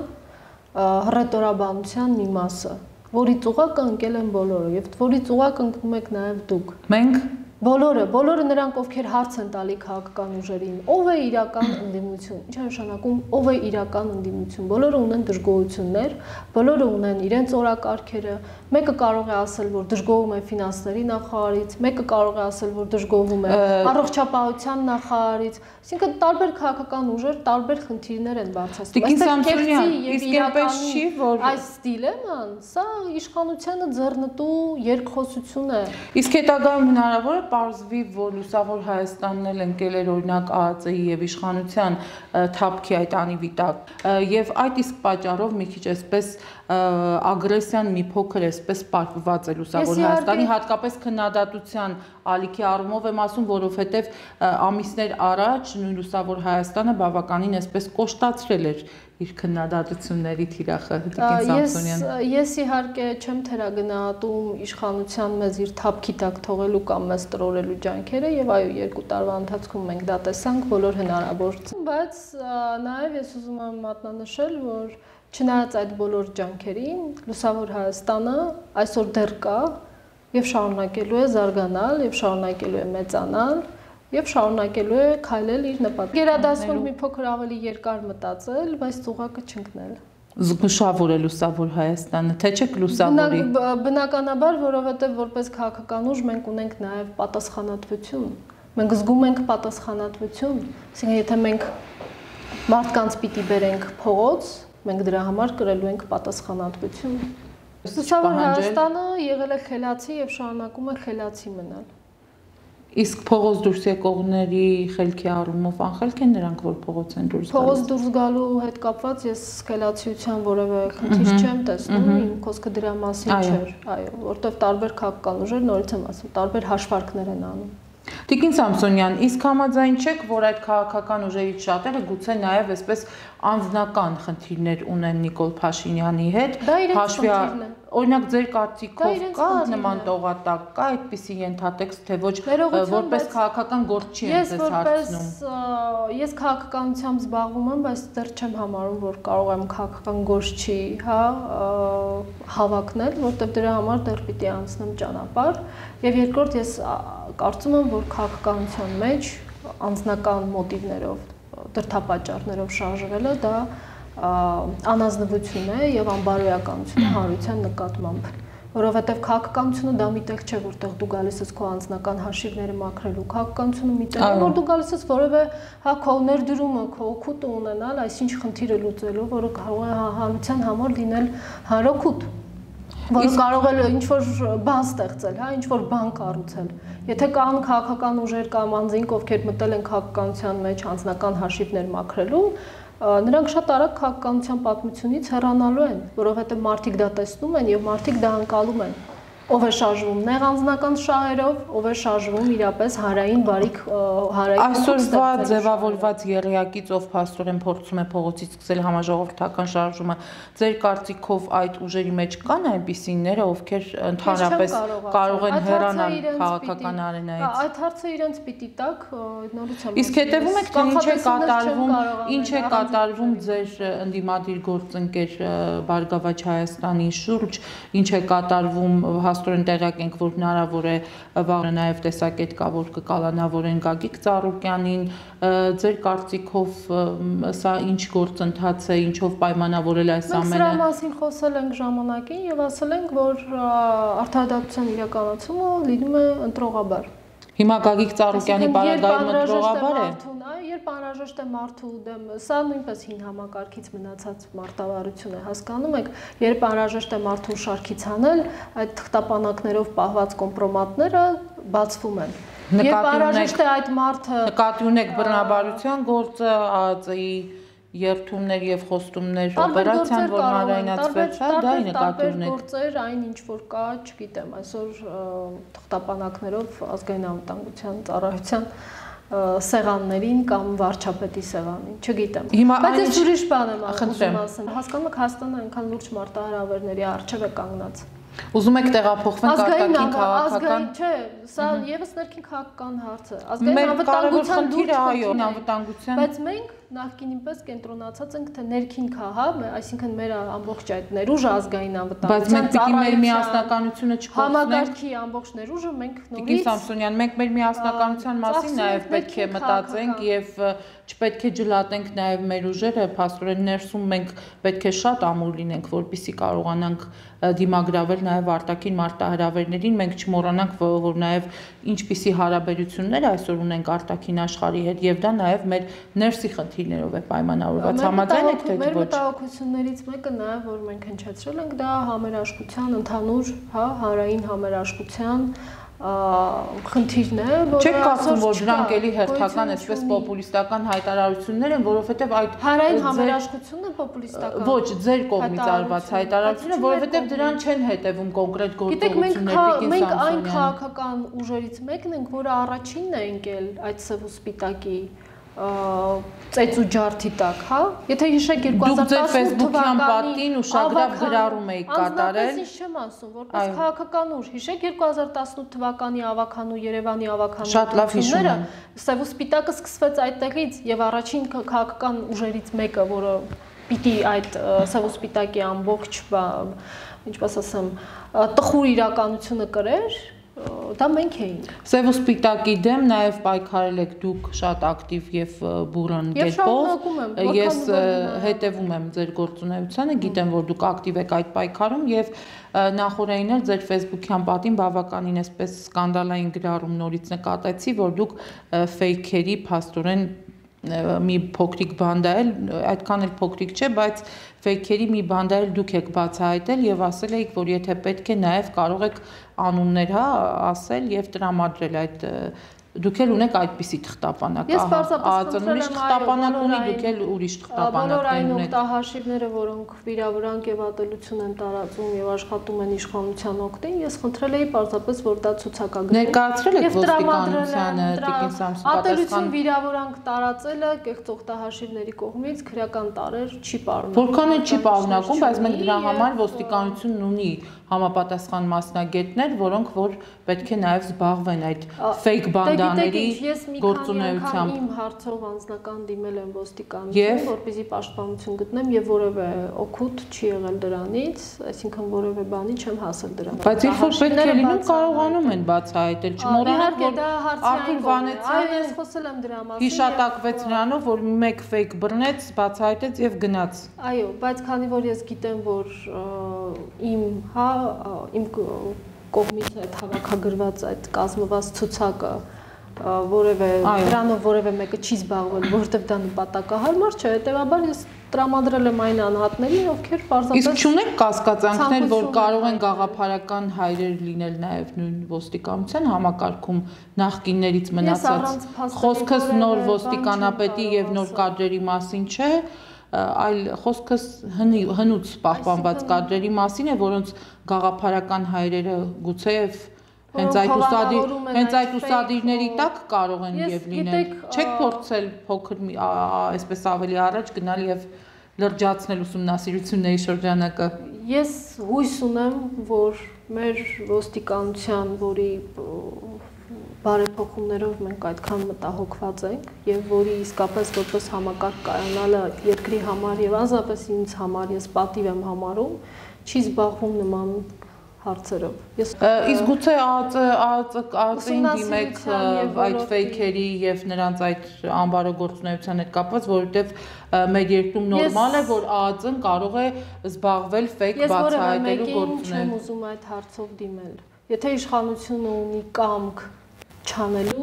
հռետորաբանության մի մասը, որի ծուղակը ընկել են բոլորը, եւ որի ծուղակը ընկնում եք նաեւ դուք։ Մենք Բոլորը նրանք, ովքեր հարց են տալի քաղաքական ուժերին, ով է իրական ընդդիմություն, ինչ է նշանակում, ով է իրական ընդդիմություն, բոլորը ունեն դժգոհություններ, բոլորը ունեն իրենց օրակարգերը, մեկը կարող է ասել, որ դժգոհում է ֆինանսների նախարարից, մեկը կարող է ասել, որ դժգոհում է առողջապահության նախարարից, այսինքն տարբեր քաղաքական ուժեր տարբեր խնդիրներ են բարձրացնում։ Իսկ այնպես չի, որ այս դիլեման, սա իշխանությանը ձեռնտու երկխոսություն է։ Իսկ հետագայում հնարավոր է պարզվի, որ Լուսավոր Հայաստանն էլ ընկել էր օրինակ ԱԱԾ-ի եւ իշխանության թափքի այդ անիվի տակ եւ այդ իսկ պատճառով մի քիչ այսպես ագրեսիան մի փոքր այսպես պարփված է Լուսավոր Հայաստանի, հատկապես քննադատության ալիքի առումով եմ ասում, որովհետեւ ամիսներ առաջ նույն Լուսավոր Հայաստանը բավականին այսպես կոշտացրել էր իր քննադատությունների թիրախը Տիկին Սամսոնյան։ Ես իհարկե չեմ թերագնահատում իշխանության մեզ իր թափքի տակ թողելու կամ մեզ տրորելու ջանքերը եւ այո 2 տարվա ընթացքում մենք դա տեսանք բոլոր հնարավոր, բայց նաեւ ես ուզում եմ մատնանշել, որ չնայած այդ բոլոր ջանքերին, Լուսավոր Հայաստանը այսօր դեռ կա եւ շարունակելու է զարգանալ եւ շարունակելու է մեծանալ եւ շարունակելու է քայլել իր նպատակին։ Գերադասում մի փոքր ավելի երկար մտածել, բայց ծուղակը չընկնել։ Զգուշավոր է Լուսավոր Հայաստանը, թե չէ լուսավորի։ Բնականաբար, որովհետեւ որպես քաղաքական ուժ մենք ունենք նաեւ պատասխանատվություն։ Մենք զգում ենք պատասխանատվություն, այսինքն եթե մենք մարդկանց պիտի բերենք փողոց, մենք դրա համար կրելու ենք պատասխանատվություն։ Լուսավոր Հայաստանը եղել է խելացի եւ շարունակում է խելացի մնալ։ Իսկ փողոց դուրս եկողների խելքի առումով անխելք են նրանք, որ փողոց են դուրս գալիս։ Փողոց դուրս գալու հետ կապված ես խելացիության որևէ խնդիր չեմ տեսնում, իմ խոսքը դրա մասին չէր, այո, որտեղ տարբեր քաղաքական ուժեր, նորից եմ ասում, տարբեր հաշվարկներ են անում։ Տիկին Սամսոնյան, իսկ համաձայն չեք, որ այդ քաղաքական ուժերից շատերը գուցե նաև այսպես անձնական խնդիրներ ունեն Նիկոլ Փաշինյանի հետ, հաշվի օրինակ ձեր կարծիքով կա նման տողատակ, կա այդպիսի ենթատեքստ, թե ոչ որպես քաղաքական գործ չի այնպես հարցնում։ Ես քաղաքականությամբ զբաղվում եմ, բայց դեռ չեմ համարում, որ կարող եմ քաղաքական գործի, հավակնել, որտեղ դրա համար դեռ պիտի անցնեմ ճանապարհ, եւ երկրորդ ես կարծում եմ, որ քաղաքականության մեջ անձնական մոտիվներով, դրդապատճառներով շարժվելը դա անազնվություն է եւ անբարոյականություն է հանրության նկատմամբ, որովհետեւ քաղաքականությունը դա մի տեղ չէ, որտեղ դու գալիս ես քո անձնական հաշիվները մաքրելու, քաղաքականությունը մի տեղ է, որ դու գալիս ես որևէ քո ներդրումը, քո օգուտը ունենալ, այսինչ խնդիրը լուծելու, որը կարող է հանրության համար լինել հանրօգուտ, որը կարող է ինչ-որ բան ստեղծել, ինչ-որ բան կառուցել։ Եթե կան քաղաքական ուժեր կամ անձինք, ովքեր մտել են քաղաքականության մեջ անձնական հաշիվներ մաքրելու, նրանք շատ արագ քաղաքականության պատմությունից հեռանալու են, որովհետև մարդիկ դա տեսնում են եւ մարդիկ դա անցալում են։ Ով է շարժվում նեղ անձնական շահերով, ով է շարժվում իրապես հարային բարիք, հարային այսօրվա ձևավորված եռյակից ով փաստորեն փորձում է փողոցից սկսել համաժողովրդական շարժումը, ձեր կարծիքով այդ ուժերի մեջ կան այնպիսիները, ովքեր ընդհանրապես կարող են հեռանալ քաղաքական արենայից։ Այդ հարցը իրենց պիտի տակ, նորից եմ։ Իսկ հետևում եք, թե ինչ է կատարվում ձեր ընդդիմադիր գործընկեր Բարգավաճ Հայաստանի շուրջ, ինչ է կատարվում Աստորեն տեղյակ ենք, որ հնարավոր է վաղը նաև տեսակետ կա, որ կկալանավորեն Գագիկ Ծառուկյանին, ձեր կարծիքով սա ինչ գործընթաց է, ինչով պայմանավորել այս ամենը։ Մենք սրա մասին խոսել ենք ժամանակին եւ ասել ենք, որ արդարադատության իրականացումը լինում է ընտրողաբար։ Հիմա Գագիկ Ծառուկյանի պարագայում ընտրողաբար է։ Երբ անհրաժեշտ է մարդու դեմ, սա նույնպես հին համակարգից մնացած մարտավարություն է, հասկանում եք, երբ անհրաժեշտ է մարդուն շարքից հանել, այդ թղթապանակներով պահված կոմպրոմատները բացվում են։ Երբ անհրաժեշտ է այդ մարդը նկատի ունեք բռնաբարության գործը, ԱԱԾ-ի երթումներ եւ խոստումներ օպերացիան, որ մանրայնացվեց, դա ի նկատի ունեք։ Գործեր այն ինչ որ կա, չգիտեմ, այսօր թղթապանակներով ազգային անվտանգության ծառայության սեղաններին կամ վարչապետի սեղանին, չգիտեմ։ Բայց ես ուրիշ բան եմ ուզում ասել։ Հասկանում եք, Հայաստանը այնքան լուրջ մարտահրավերների առջև է կանգնած։ Ուզում եք տեղափոխվենք արտաքին քաղաքական, չէ, սա եւս ներքին քաղաքական հարց է։ Ազգային անվտանգության խնդիրը, այո, անվտանգության։ Բայց մենք նախկինին պես կենտրոնացած ենք թե ներքին քաղաք, այսինքն մեր ամբողջ այդ ներուժը ազգային անվտանգության ծառայության, մենք մեր միասնականությունը չփոխենք։ Տիկին Սամսոնյան, մենք մեր միասնականության մասին նաեւ պետք է մտածենք եւ չպետք է ջլատենք նաեւ մեր ուժերը, փաստորեն ներսում մենք պետք է շատ ամուր լինենք, որպեսզի կարողանանք դիմագրավել նաև արտաքին մարտահրավերներին, մենք չմոռանանք, որ նաև ինչպիսի հարաբերություններ այսօր ունենք արտաքին աշխարհի հետ եւ դա նաև մեր ներսի խնդիրներով է պայմանավորված։ Համաձայն եք թե ոչ։ Մեր մտահոգություններից մեկը նաև որ մենք հնչեցրել ենք, դա համերաշխության ընդհանուր, հանրային համերաշխության խնդիրն է, որը չեք կարծում, որ դրանք էլի հերթական այսպես պոպուլիստական հայտարարություններ են, որովհետև այդ հանրային համերաշխությունը պոպուլիստական ոչ, ձեր կողմից արված հայտարարությունը, որովհետև դրան չեն հետևում կոնկրետ գործողություններ, Տիկին Սամսոնյան։ Մենք այն քաղաքական ուժերից մեկն ենք, որը առաջինն է ընկել այդ սև ու սպիտակի ծեծ ու ջարդի տակ, հա? Եթե հիշեք 2018 թվականին ուշագրավ գրառում էիք կատարել։ Ես չեմ ասում, որպես քաղաքական ուժ, հիշեք 2018 թվականի ավականու Երևանի ավականու շատ լավ հիշում եմ։ Սև ու սպիտակը սկսվեց այդտեղից եւ առաջին քաղաքական ուժերից մեկը, որը պիտի այդ սև ու սպիտակի ամբողջ, ինչպես ասեմ, տխուր իրականությունը կրեր, դա մենք էինք։ Սև ու սպիտակի դեմ նաև պայքարել եք դուք շատ ակտիվ եւ բուրըն կերպով։ Ես հետևում եմ ձեր գործունեությանը, գիտեմ, որ դուք ակտիվ եք այդ պայքարում եւ նախորդին էլ ձեր Facebook-յան պատին բավականին այսպես սկանդալային գրառում նորից նկատեցի, որ դուք ֆեյքերի փաստորեն մի փոքրիկ բանդա էլ, այդքան էլ փոքրիկ չէ, բայց ֆեյքերի մի բանդա էլ դուք եք բացահայտել եւ ասել եք, որ եթե պետք է նաեւ կարող եք անուններ ասել եւ տրամադրել այդ դուք էլ ունեք այդպիսի թղթապանակ, ուրիշ թղթապանակ ունի, դուք էլ ուրիշ թղթապանակ ունեք։ Տահաշիվները, որոնք վիրավորանք եւ ատելություն են տարածում եւ աշխատում են իշխանության օգտին, ես խնդրել էի պարզապես, որ դա ցուցակագրվի։ Ներկայացրել եք ոստիկանությանը, Տիկին Սամսոն ատելություն վիրավորանք տարածելը կեղծող տահաշիվների կողմից քրեական տարեր չի պարունակում։ Որքան էլ չի պարունակում, բայց մենք դրա համար ոստիկանությունն ունի համապատասխան մասնագետներ, որոնք որ պետք է նաև զբաղվեն այդ ֆեյք բանդաների գործունեությամբ։ Իմ հարցով անձնական դիմել եմ ոստիկանություն, որպեսզի պաշտպանություն գտնեմ եւ որևէ օգուտ չի եղել դրանից, այսինքն որևէ բանի չեմ հասել դրան։ Բայց երբ որ պետք է լինում, կարողանում են բացահայտել, չմոռանաք, որ Արթուր Վանեցյանը ես խոսել եմ դրա մասին։ Հիշատակվեց նրանով, որ մեկ ֆեյք բռնեց, բացահայտեց եւ գնաց։ Այո, բայց քանի որ ես գիտեմ, որ իմ կողմից այդ հավաքագրված այդ կազմված ցուցակը դրանով որևէ մեկը չի զբաղվել, որովհետև դա նպատակահարմար չէ, հետեւաբար ես տրամադրել եմ այն անհատներին, ովքեր պարզապես Իսկ չունեք կասկածանքներ, որ կարող են գաղափարական հայրեր լինել նաև նույն ոստիկանության համակարգում նախկիններից մնացած։ Խոսքս նոր ոստիկանապետի եւ նոր կադրերի մասին չէ, այլ խոսքս հնուց պահպանված կադրերի մասին է, որոնց գաղափարական հայրերը գուցեև հենց այդ ուսադիրների տակ կարող են եւ լինել։ Չեք փորձել փոքր այսպես ավելի առաջ գնալ եւ լրջացնել ուսումնասիրությունների շրջանակը։ Ես հույս ունեմ, որ մեր ոստիկանության, որի բարեփոխումներով մենք այդքան մտահոգված ենք եւ որի իսկապես որպես համակարգ կայանալը երկրի համար եւ անձնապես ինձ համար ես պատիվ եմ համարում, չի զբաղվում նման հարցերով։ Իսկ գուցե ԱԱԾ-ին դիմեք այդ ֆեյքերի եւ նրանց այդ անբարոյգործունեության հետ կապված, որովհետեւ մեր երկրում նորմալ է, որ ԱԱԾ-ն կարող է զբաղվել ֆեյք բացահայտելու գործունեությամբ։ Ես չեմ ուզում այդ հարցով դիմել։ Եթե իշխանությունը ունի կամք չանելու,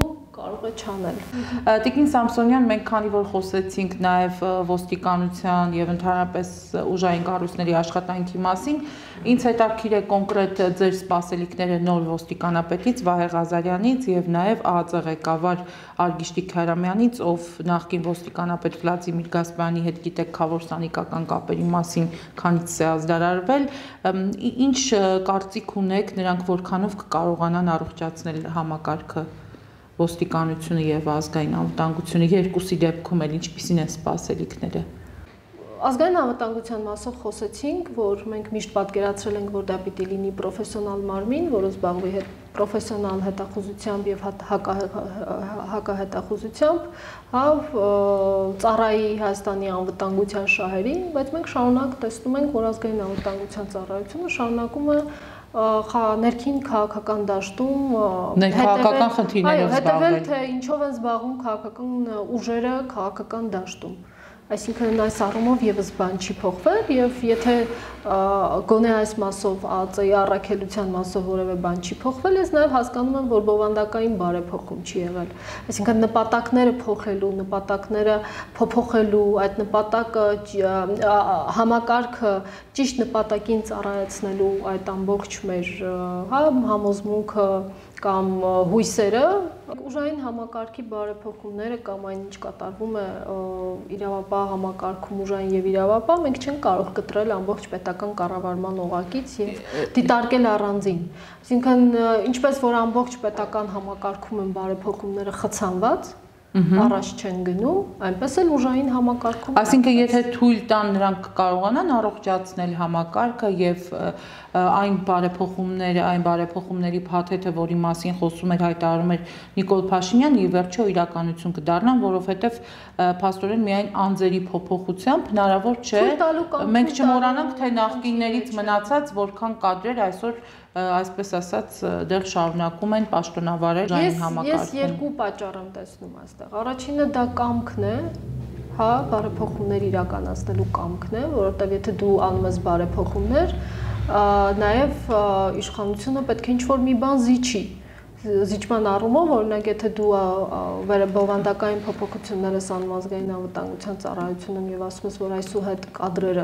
կարող է չանել։ Տիկին Սամսոնյան, մենք քանի որ խոսեցինք նաև ոստիկանության եւ ընդհանրապես ուժային կառույցների աշխատանքի մասին, ինձ հետաքրքիր է կոնկրետ ձեր սպասելիքները նոր ոստիկանապետից Վահե Ղազարյանից եւ նաև ԱԱԾ ղեկավար Արգիշտիկ Քարամյանից, ով նախկին ոստիկանապետ Վլադիմիր Գասպարյանի հետ գիտեք քավոր սանիկական կապերի մասին քանիցս է ազդարարվել, ինչ կարծիք ունեք, նրանք որքանով կկարողանան առողջացնել համակարգը ոստիկանությունը եւ ազգային անվտանգությունը երկուսի դեպքում էլ ինչպիսին են սպասելիքները։ Ազգային անվտանգության մասով խոսեցինք, որ մենք միշտ պատկերացրել ենք, որ դա պիտի լինի պրոֆեսիոնալ մարմին, որը զբաղվի պրոֆեսիոնալ հետախուզությամբ եւ հակահետախուզությամբ, ծառայի Հայաստանի անվտանգության շահերին, բայց մենք շարունակ տեսնում ենք, որ ազգային անվտանգության ծառայությունը շարունակում է ներքին քաղաքական դաշտում քաղաքական խնդիրներով հետևել, թե ինչով են զբաղվում քաղաքական ուժերը քաղաքական դաշտում։ Այսինքն այս առումով եւս բան չի փոխվել եւ եթե գոնե այս մասով ԱԱԾ-ի առաքելության մասով որևէ բան չի փոխվել, ես նաեւ հասկանում եմ, որ բովանդակային բարեփոխում չի եղել։ Այսինքն նպատակները փոխելու, նպատակները փոփոխելու, այդ նպատակը համակարգը ճիշտ նպատակին ծառայեցնելու այդ ամբողջ մեր համոզմունքը կամ հույսերը ուժային համակարգի բարեփոխումները կամ այնինչ կատարվում է իրավապահ համակարգում ուժային եւ իրավապահ մենք չենք կարող կտրել ամբողջ պետական կառավարման օղակից եւ դիտարկել առանձին։ Այսինքն ինչպես որ ամբողջ պետական համակարգում են բարեփոխումները խցանված առաջ չեն գնում, այնպես էլ ուժային համակարգում։ Այսինքն եթե թույլ տան նրանք կարողանան առողջացնել համակարգը եւ այն բարեփոխումների փաթեթը, որի մասին խոսում էր, հայտարարում էր Նիկոլ Փաշինյանը, ի վերջո իրականություն կդառնան, որովհետեւ փաստորեն միայն անձերի փոփոխությամբ հնարավոր չէ։ Մենք չմոռանանք, թե նախկիններից մնացած որքան կադրեր այսօր այսպես ասած դեռ շարունակում են պաշտոնավարել այն համակարգում։ Ես երկու պատճառ եմ տեսնում այստեղ։ Առաջինը դա կամքն է, բարեփոխումներ իրականացնելու կամքն է, որովհետև եթե դու անում ես բարեփոխումներ, նաև իշխանությունը պետք է ինչ-որ մի բան զիջի։ Զիջման առումով, օրինակ, եթե դու բովանդակային փոփոխություններ ես անում ազգային անվտանգության ծառայությունում եւ ասում ես, որ այսուհետ կադրերը,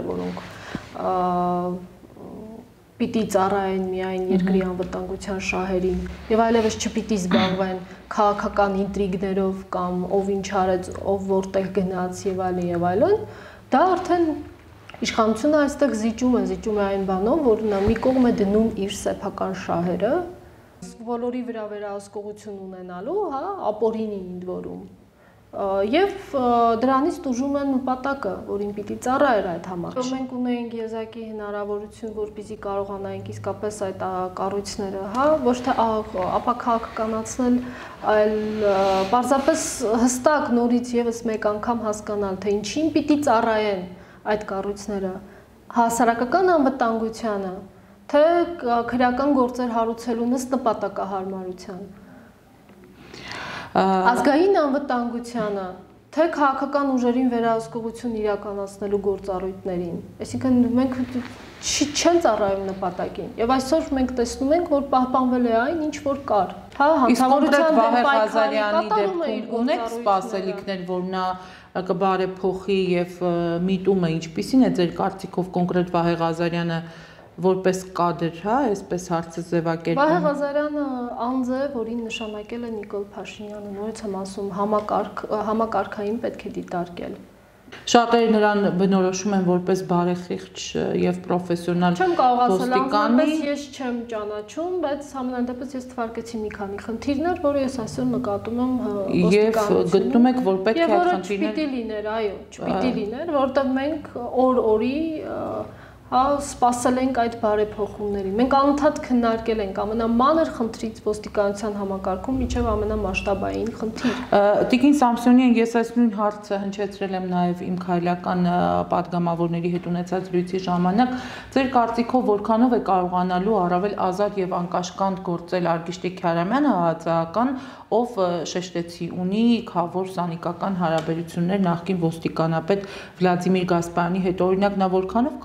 որոնք պիտի ծառայեն միայն երկրի անվտանգության շահերին եւ այլևս չպիտի զբաղվեն քաղաքական ինտրիգներով կամ ով ինչ արեց, ով որտեղ գնաց եւ այլն, դա արդեն իշխանությունը այստեղ զիջում է այն բանով, որ նա մի կողմ է դնում իր սեփական շահերը, բոլորի վրա վերահսկողություն ունենալու, ապօրինի ընդ որում եւ դրանից տուժում են նպատակը, որին պիտի ծառայեր այդ համակարգը։ Մենք ունեինք եզակի հնարավորություն, որպեսզի կարողանայինք իսկապես այդ կառույցները, ոչ թե ապաքաղաքականացնել, այլ պարզապես հստակ նորից եւս մեկ անգամ հասկանալ, թե ինչին պիտի ծառայեն այդ կառույցները, հասարակական անվտանգությանը, թե քրեական գործեր հարուցելու ըստ նպատակահարմարության։ Ազգային անվտանգությանը, թե քաղաքական ուժերին վերահսկողություն իրականացնելու գործառույթներին, այսինքն մենք չեն ծառայում նպատակին եւ այսօր մենք տեսնում ենք, որ պահպանվել է այն, ինչ որ կար։ Հանցավորության դեմ Ղազարյանի դեպքում ունեք սպասելիքներ, որ նա կբարեփոխի եւ միտումը ինչպիսին է ձեր կարծիքով կոնկրետ Վահե Ղազարյանը որպես կադր, այսպես հարցը ձևակերպում։ Վահե Ղազարյանը անձ է, որին նշանակել է Նիկոլ Փաշինյանը, նորից եմ ասում, համակարգային պետք է դիտարկել։ Շատերը նրան բնորոշում են որպես բարեխիղճ եւ պրոֆեսիոնալ ոստիկանի։ Չեմ կարող ասել, անձնապես ես չեմ ճանաչում, բայց համենայնդեպս ես թվարկեցի մի քանի խնդիրներ, որը ես այսօր նկատում եմ ոստիկանությունում։ Եվ գտնում եք, որ պետք է այդ խնդիրները չպիտի լիներ, այո, չպիտի լիներ, որովհետեւ մենք օր-օրի սպասել ենք այդ բարեփոխումներին։ Մենք անընդհատ քննարկել ենք ամենամանր խնդրից ոստիկանության համակարգում մինչև ամենամասշտաբային խնդիր։ Տիկին Սամսոնյան, ես այս նույն հարցը հնչեցրել եմ նաև իմ քայլական պատգամավորների հետ ունեցած զրույցի ժամանակ։ Ձեր կարծիքով որքանով է կարողանալու առավել ազատ եւ անկաշկանդ գործել Արգիշտիկ Քարամյանը ՀԱԾԱ-ական, ով շեշտեցի ունի քավոր սանիկական հարաբերություններ նախկին ոստիկանապետ Վլադիմիր Գասպարյանի հետ, օրինակ նա որքանով կարող է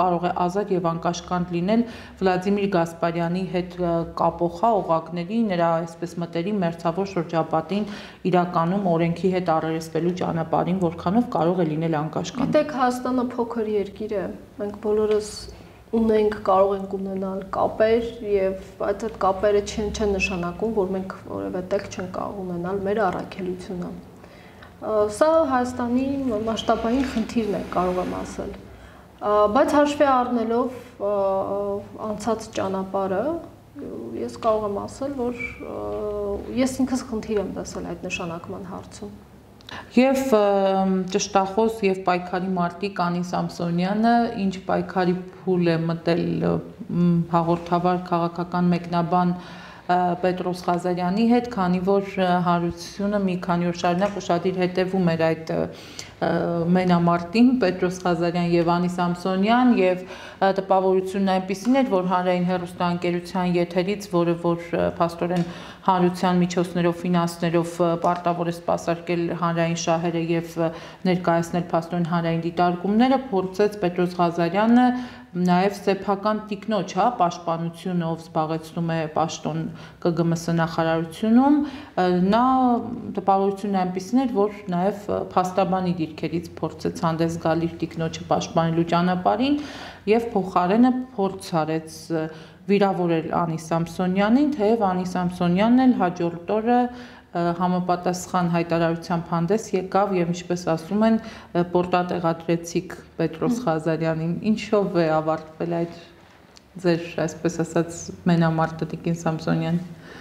ազատ եւ անկաշկանդ լինել Վլադիմիր Գասպարյանի հետ կապող օղակների նրա այսպես մտերի մերձավոր շրջապատին իրականում օրենքի հետ առերեսվելու ճանապարհին որքանով կարող է լինել անկաշկանդ։ Գիտեք, Հայաստանը փոքր երկիր է, մենք բոլորս ունենք, կարող ենք ունենալ կապեր եւ այդ կապերը չեն նշանակում, որ մենք որևէ տեղ չենք կարող ունենալ մեր առաքելությունը։ Սա Հայաստանի մասշտաբային խնդիրն է, կարող եմ ասել։ Բայց հաշվի առնելով անցած ճանապարհը, ես կարող եմ ասել, որ ես ինքս խնդիր եմ տեսել այդ նշանակման հարցում։ Եվ ճշտախոս եւ պայքարի մարտիկ Անի Սամսոնյանը ինչ պայքարի փուլ է մտել հաղորդավար քաղաքական մեկնաբան Պետրոս Ղազարյանի հետ, քանի որ հարությունը մի քանի օր շարունակ ուշադիր հետևում էր այդ մենամարտին Պետրոս Ղազարյան եւ Անի Սամսոնյան եւ տպավորությունն այնպիսին էր, որ հանրային հեռուստաընկերության եթերից, որը որ փաստորեն հանրության միջոցներով, ֆինանսներով պարտավոր է սպասարկել հանրային շահերը եւ ներկայացնել փաստորեն հանրային դիտարկումները, փորձեց Պետրոս Ղազարյանը նաև սեփական տիկնոջ, պաշտպանությունը, ով զբաղեցնում է պաշտոն ԿԳՄՍ նախարարությունում, նա տպավորությունն այնպիսին էր, որ նաև փաստաբանի դիրքերից փորձեց հանդես գալ իր տիկնոջը պաշտպանելու ճանապարհին եւ փոխարենը փորձ արեց վիրավորել Անի Սամսոնյանին, թեև Անի Սամսոնյանն էլ հաջորդ օրը համապատասխան հայտարարությամբ հանդես եկավ եւ ինչպես ասում են պորտատեղադրեցիք Պետրոս Ղազարյանին, ինչով է ավարտվել այդ ձեր այսպես ասած մենամարտը Տիկին Սամսոնյան։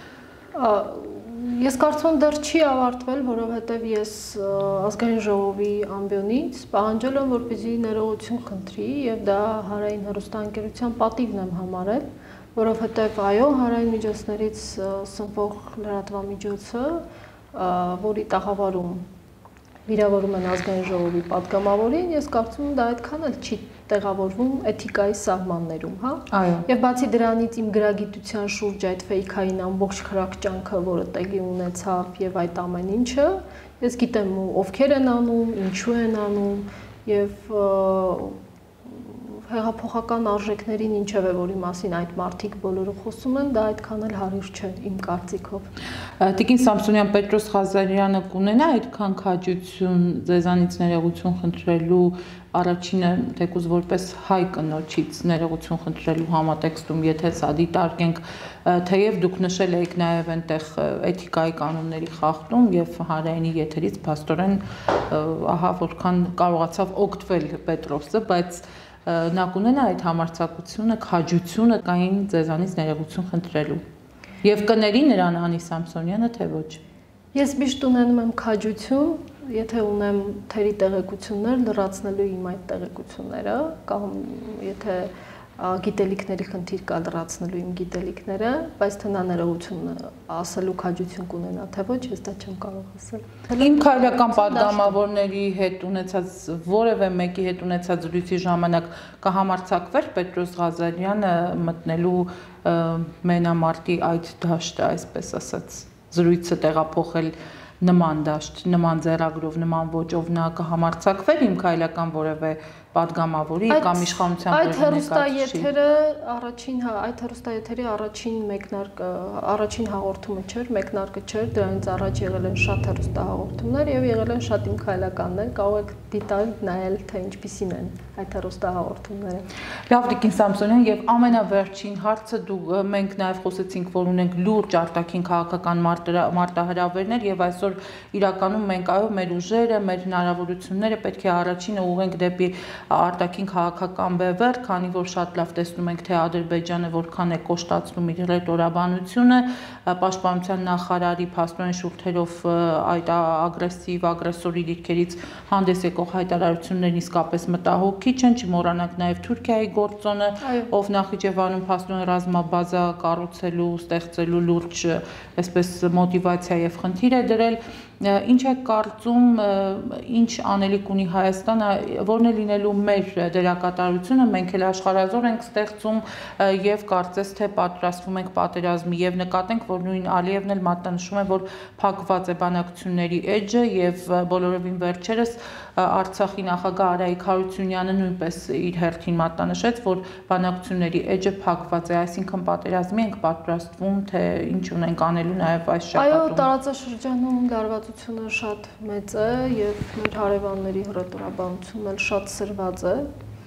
Ես կարծում եմ դեռ չի ավարտվել, որովհետեւ ես ազգային ժողովի ամբիոնից պահանջել եմ, որպեսզի ներողություն խնդրի եւ դա հանրային հեռուստաընկերության պատիվն եմ համարել, որովհետև այո, հանրային միջոցներից սնվող լրատվամիջոցը, որի տաղավարում վիրավորում են ազգային ժողովի պատգամավորին, ես կարծում եմ դա այդքան էլ չի տեղավորվում էթիկայի սահմաններում, հա։ Այո։ Եվ բացի դրանից իմ գրագիտության շուրջ այդ ֆեյքային ամբողջ խրախճանքը, որը տեղի ունեցավ եւ այդ ամեն ինչը, ես գիտեմ ովքեր են անում, ինչու են անում եւ հեղափոխական արժեքներին ինչև է, որի մասին այդ մարդիկ բոլորը խոսում են, դա այդքան էլ հարյուր չէ իմ կարծիքով։ Տիկին Սամսոնյան, Պետրոս Ղազարյանը կունենա այդքան քաջություն ձեզանից ներողություն խնդրելու առաջինը թեկուզ որպես հայ կնոջից ներողություն խնդրելու համատեքստում, եթե սա դիտարկենք, թեև դուք նշել եք նաև այնտեղ էթիկայի կանոնների խախտում եւ հանրայինի եթերից փաստորեն ահա որքան կարողացավ օգտվել Պետրոսը, բայց նա կունենա այդ համարձակությունը, քաջությունը կային ձեզանից ներողություն խնդրելու։ Եվ կների նրան Անի Սամսոնյանը, թե ոչ։ Ես միշտ ունենում եմ քաջություն, եթե ունեմ թերի տեղեկություններ, լրացնելու իմ այդ տեղեկությունները, կամ եթե գիտելիքների խնդիր կա լրացնելու իմ գիտելիքները, բայց թե նա ներողություն ասելու քաջություն կունենա, թե ոչ, ես դա չեմ կարող ասել։ Իմ քայլական պատգամավորների հետ ունեցած որևէ մեկի հետ ունեցած զրույցի ժամանակ կհամարձակվեր Պետրոս Ղազարյանը մտնելու մենամարտի այդ դաշտը, այսպես ասած, զրույցը տեղափոխել նման դաշտ, նման ձեռագրով, նման ոճով նա կհամարձակվեր իմ քայլական որևէ պատգամավորի կամ իշխանության ներկայացուցիչի։ Այդ հեռուստաեթերի առաջին հաղորդումը չէր, մեկնարկը չէր, դրանից առաջ եղել են շատ հեռուստահաղորդումներ եւ եղել են շատ իմ քայլականներ, կարող եք դիտել, նայել, թե ինչպիսին են այդ հեռուստահաղորդումները։ Լավ, Տիկին Սամսոնյան, եւ ամենավերջին հարցը մենք նաեւ խոսեցինք, որ ունենք լուրջ արտաքին քաղաքական մարտահրավերներ եւ այսօր իրականում մենք այո մեր ուժերը, մեր հնարավորությունները պետք է առաջինը ուղենք դեպի արտաքին քաղաքական բևեռ, քանի որ շատ լավ տեսնում ենք, թե Ադրբեջանը որքան է կոշտացնում իր ռետորաբանությունը, պաշտպանության նախարարի փաստորեն շուրթերով այդ ագրեսիվ ագրեսորի դիրքերից հանդես եկող հայտարարություններն իսկապես մտահոգիչ են, չմոռանանք նաև Թուրքիայի գործոնը, ով Նախիջևանում փաստորեն ռազմաբազա կառուցելու, ստեղծելու լուրջ այսպես մոտիվացիա եւ խնդիր է դրել։ Ինչ եք կարծում, ինչ անելիք ունի Հայաստանը, որն է լինելու մեր դերակատարությունը, մենք էլ աշխարհազոր ենք ստեղծում եւ կարծես թե պատրաստվում ենք պատերազմի եւ նկատենք, որ նույն Ալիևն էլ մատնանշում է, որ փակված է բանակցությունների էջը եւ բոլորովին վերջերս Արցախի նախագահ Արայիկ Հարությունյանը նույնպես իր հերթին մատնանշեց, որ բանակցությունների էջը փակված է, այսինքն պատերազմի ենք պատրաստվում, թե ինչ ունենք անելու նաեւ այս շրջանում։ Այո, տարածաշրջանում լարվածությունը շատ մեծ է եւ մեր հարևանների հռետորաբանությունն էլ շատ սրված է։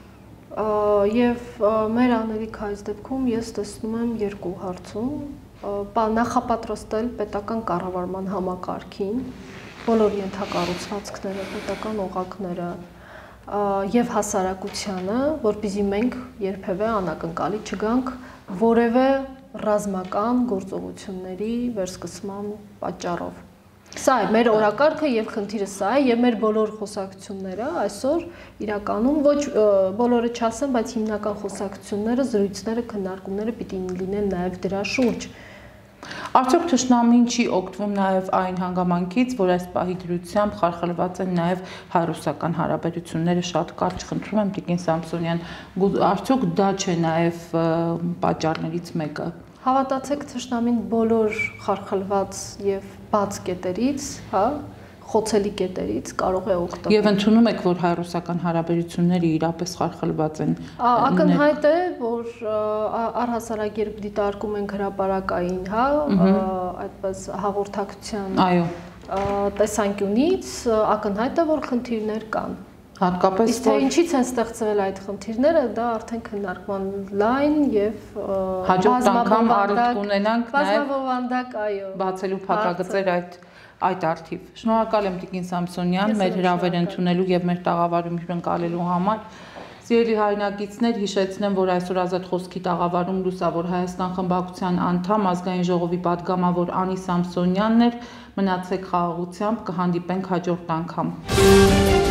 Եվ մեր անելիքը այս դեպքում ես տեսնում եմ երկու հարցում, նախապատրաստել պետական կառավարման համակարգին, բոլոր ենթակառուցվածքները, պետական օղակները եւ հասարակությանը, որպեսզի մենք երբևէ անակնկալի չգանք որևէ ռազմական գործողությունների վերսկսման պատճառով։ Սա է մեր օրակարգը եւ խնդիրը սա է եւ մեր բոլոր խոսակցությունները այսօր իրականում ոչ բոլորը չասեմ, բայց հիմնական խոսակցությունները, զրույցները, քննարկումները պիտի լինեն նաեւ դրա շուրջ։ Արդյոք թշնամին չի օգտվում նաև այն հանգամանքից, որ այս պահի դրությամբ խարխլված են նաև հայ-ռուսական հարաբերությունները շատ կարճ, խնդրում եմ Տիկին Սամսոնյան, արդյոք դա չէ նաև պատճառներից մեկը։ Հավատացեք, թշնամին բոլոր խարխլված եւ բաց կետերից, հա, խոցելի կետերից կարող է օգտվել։ Եվ ընդունում եք, որ հայ-ռուսական հարաբերությունները իրապես խարխլված են։ Ակնհայտ է, որ առհասարակ երբ դիտարկում ենք հրապարակային, հա, այդպես հաղորդակցության տեսանկյունից, ակնհայտ է, որ խնդիրներ կան։ Հատկապես Իսկ թե ինչից են ստեղծվել այդ խնդիրները, դա արդեն քննարկման լայն եւ հաջորդ անգամ առիթ կունենանք բազմավանդակ, այո, բացելու փակագծեր այդ արդիվ։ Շնորհակալ եմ Տիկին Սամսոնյան, մեր հրավեր ընդունելու եւ մեր տաղավարում հյուրընկալելու համար։ Սիրելի հայրենակիցներ, հիշեցնեմ, որ այսօր Ազատ խոսքի տաղավարում Լուսավոր Հայաստան խմբակցության անդամ ազգային ժողովի պատգամավոր Անի Սամսոնյանն էր։ Մնացեք խաղաղությամբ, կհանդիպենք հաջորդ անգամ։